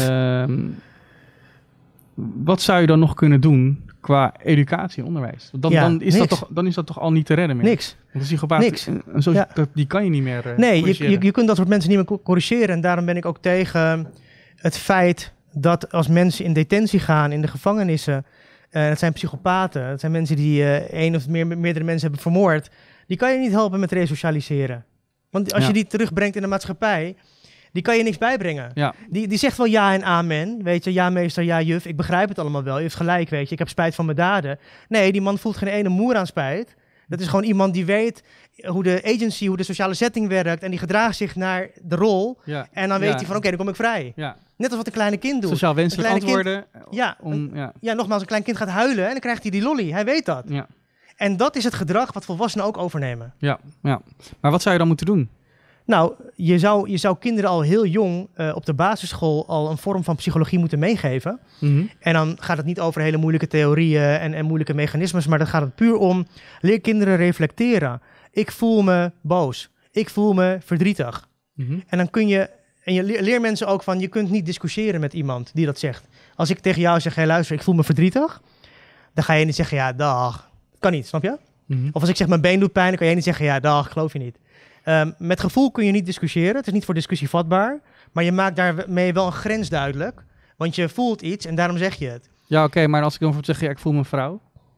[SPEAKER 4] Wat zou je dan nog kunnen doen qua educatie en onderwijs? Dan is dat toch al niet te redden meer?
[SPEAKER 1] Niks.
[SPEAKER 4] Want een psychopaat, die kan je niet meer
[SPEAKER 1] je kunt dat soort mensen niet meer corrigeren. En daarom ben ik ook tegen het feit dat als mensen in detentie gaan, in de gevangenissen, dat zijn psychopaten, dat zijn mensen die één of meerdere mensen hebben vermoord, die kan je niet helpen met resocialiseren. Want als je die terugbrengt in de maatschappij, die kan je niks bijbrengen. Ja. Die zegt wel ja en amen, weet je, ja meester, ja juf, ik begrijp het allemaal wel, je heeft gelijk, weet je, ik heb spijt van mijn daden. Nee, die man voelt geen ene moer aan spijt. Dat is gewoon iemand die weet hoe de agency, hoe de sociale setting werkt en die gedraagt zich naar de rol. Ja. En dan weet hij van oké, dan kom ik vrij. Ja. Net als wat een kleine kind doet.
[SPEAKER 4] Sociaal wenselijk antwoorden.
[SPEAKER 1] Nogmaals, een klein kind gaat huilen en dan krijgt hij die lolly. Hij weet dat. Ja. En dat is het gedrag wat volwassenen ook overnemen.
[SPEAKER 4] Ja. Maar wat zou je dan moeten doen?
[SPEAKER 1] Nou, je zou kinderen al heel jong op de basisschool al een vorm van psychologie moeten meegeven. En dan gaat het niet over hele moeilijke theorieën en moeilijke mechanismes, maar dan gaat het puur om leer kinderen reflecteren. Ik voel me boos. Ik voel me verdrietig. En dan kun je, en je leer mensen ook van, je kunt niet discussiëren met iemand die dat zegt. Als ik tegen jou zeg, hey, luister, ik voel me verdrietig, dan ga je niet zeggen, ja, dag. Kan niet, snap je? Of als ik zeg, mijn been doet pijn, dan kan je niet zeggen, ja, dag, geloof je niet. Met gevoel kun je niet discussiëren. Het is niet voor discussie vatbaar. Maar je maakt daarmee wel een grens duidelijk. Want je voelt iets en daarom zeg je het.
[SPEAKER 4] Ja, oké, maar als ik dan voor zeg, ik voel mijn vrouw.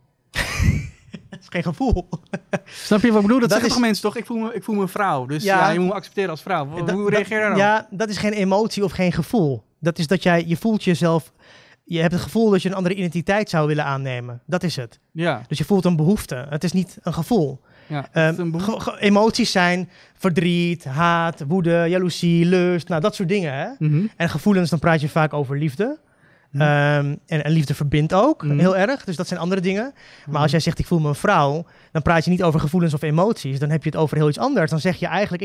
[SPEAKER 1] Dat is geen gevoel.
[SPEAKER 4] Snap je wat ik bedoel? Dat zeggen toch mensen toch? Ik voel mijn vrouw. Dus ja, je moet me accepteren als vrouw. Hoe reageer je daarop?
[SPEAKER 1] Ja, dat is geen emotie of geen gevoel. Dat is dat je voelt jezelf. Je hebt het gevoel dat je een andere identiteit zou willen aannemen. Dat is het. Ja. Dus je voelt een behoefte. Het is niet een gevoel. Ja, emoties zijn verdriet, haat, woede, jaloezie, lust, nou dat soort dingen. Hè? En gevoelens, dan praat je vaak over liefde. En liefde verbindt ook heel erg, dus dat zijn andere dingen. Maar als jij zegt ik voel me een vrouw, dan praat je niet over gevoelens of emoties. Dan heb je het over heel iets anders. Dan zeg je eigenlijk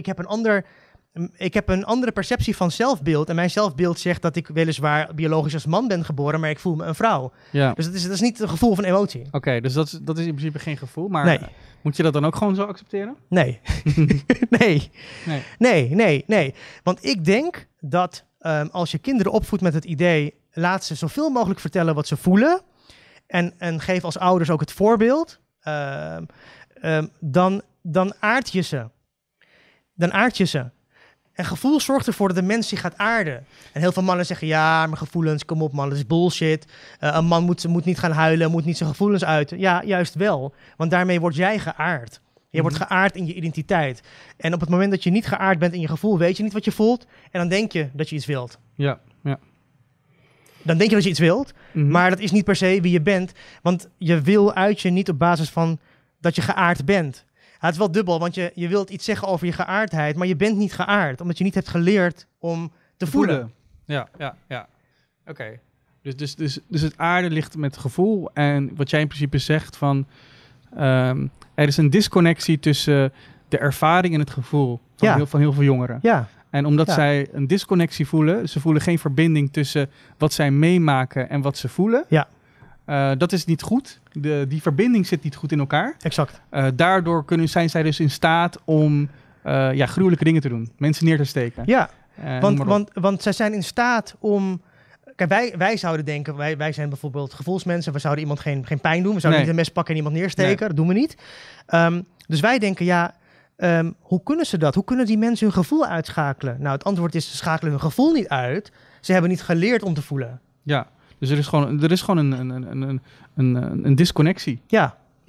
[SPEAKER 1] ik heb een andere perceptie van zelfbeeld. En mijn zelfbeeld zegt dat ik weliswaar biologisch als man ben geboren, maar ik voel me een vrouw. Ja. Dus dat is niet een gevoel van emotie.
[SPEAKER 4] Oké, dus dat is in principe geen gevoel. Maar moet je dat dan ook gewoon zo accepteren?
[SPEAKER 1] Nee. Nee. Want ik denk dat als je kinderen opvoedt met het idee, laat ze zoveel mogelijk vertellen wat ze voelen. En geef als ouders ook het voorbeeld. Dan aard je ze. En gevoel zorgt ervoor dat de mens zich gaat aarden. En heel veel mannen zeggen, ja, maar gevoelens, kom op man, dat is bullshit. Een man moet niet gaan huilen, moet niet zijn gevoelens uiten. Ja, juist wel. Want daarmee word jij geaard. Je wordt geaard in je identiteit. En op het moment dat je niet geaard bent in je gevoel, weet je niet wat je voelt. En dan denk je dat je iets wilt.
[SPEAKER 4] Ja.
[SPEAKER 1] Dan denk je dat je iets wilt, maar dat is niet per se wie je bent. Want je wil uit je niet op basis van dat je geaard bent. Het is wel dubbel, want je wilt iets zeggen over je geaardheid, maar je bent niet geaard, omdat je niet hebt geleerd om te voelen.
[SPEAKER 4] Ja. Oké. Dus het aarde ligt met gevoel. En wat jij in principe zegt van, er is een disconnectie tussen de ervaring en het gevoel van heel veel jongeren. Ja. En omdat zij een disconnectie voelen, ze voelen geen verbinding tussen wat zij meemaken en wat ze voelen. Ja. Dat is niet goed. Die verbinding zit niet goed in elkaar.
[SPEAKER 1] Exact.
[SPEAKER 4] Daardoor zijn zij dus in staat om gruwelijke dingen te doen. Mensen neer te steken.
[SPEAKER 1] Ja, want zij zijn in staat om... Kijk, wij zouden denken, wij zijn bijvoorbeeld gevoelsmensen. We zouden iemand geen pijn doen. We zouden niet een mes pakken en iemand neersteken. Nee. Dat doen we niet. Dus wij denken, hoe kunnen ze dat? Hoe kunnen die mensen hun gevoel uitschakelen? Nou, het antwoord is, ze schakelen hun gevoel niet uit. Ze hebben niet geleerd om te voelen.
[SPEAKER 4] Ja. Dus er is gewoon een disconnectie.
[SPEAKER 1] Ja,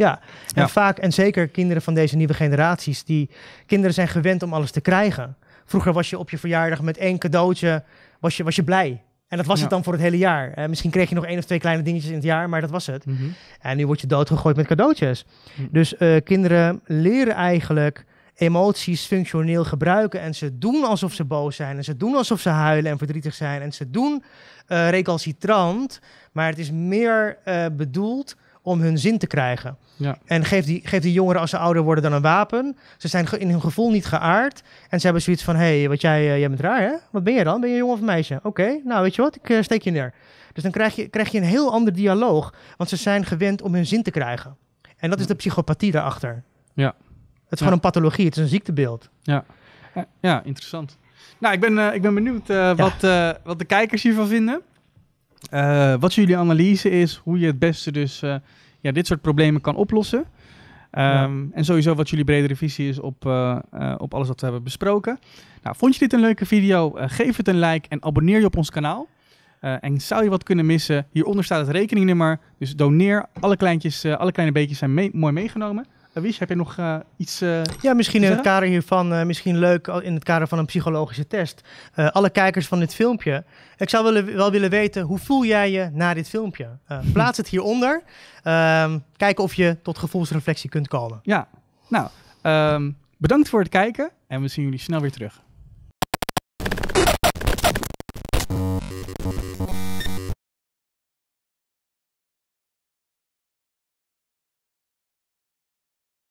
[SPEAKER 1] Ja, en vaak, en zeker kinderen van deze nieuwe generaties, kinderen zijn gewend om alles te krijgen. Vroeger was je op je verjaardag met 1 cadeautje, was je blij. En dat was het dan voor het hele jaar. Misschien kreeg je nog 1 of 2 kleine dingetjes in het jaar, maar dat was het. En nu word je doodgegooid met cadeautjes. Dus kinderen leren eigenlijk emoties functioneel gebruiken. En ze doen alsof ze boos zijn. En ze doen alsof ze huilen en verdrietig zijn. En ze doen recalcitrant. Maar het is meer bedoeld om hun zin te krijgen. Ja. En geef die jongeren als ze ouder worden dan een wapen. Ze zijn in hun gevoel niet geaard. En ze hebben zoiets van, hé, jij bent raar, hè? Wat ben je dan? Ben je een jongen of een meisje? Oké, nou weet je wat, ik steek je neer. Dus dan krijg je een heel ander dialoog. Want ze zijn gewend om hun zin te krijgen. En dat is de psychopathie daarachter. Ja. Het is gewoon een pathologie, het is een ziektebeeld.
[SPEAKER 4] Ja, interessant. Nou, ik ben benieuwd wat de kijkers hiervan vinden. Wat jullie analyse is, hoe je het beste dus dit soort problemen kan oplossen. En sowieso wat jullie bredere visie is op alles wat we hebben besproken. Nou, vond je dit een leuke video? Geef het een like en abonneer je op ons kanaal. En zou je wat kunnen missen? Hieronder staat het rekeningnummer. Dus doneer. Alle kleine beetjes zijn mooi meegenomen. Wies, heb je nog iets
[SPEAKER 1] Ja, misschien in het kader hiervan, misschien leuk in het kader van een psychologische test. Alle kijkers van dit filmpje, ik zou wel willen weten, hoe voel jij je na dit filmpje? Plaats het hieronder. Kijken of je tot gevoelsreflectie kunt komen.
[SPEAKER 4] Ja, nou, bedankt voor het kijken en we zien jullie snel weer terug.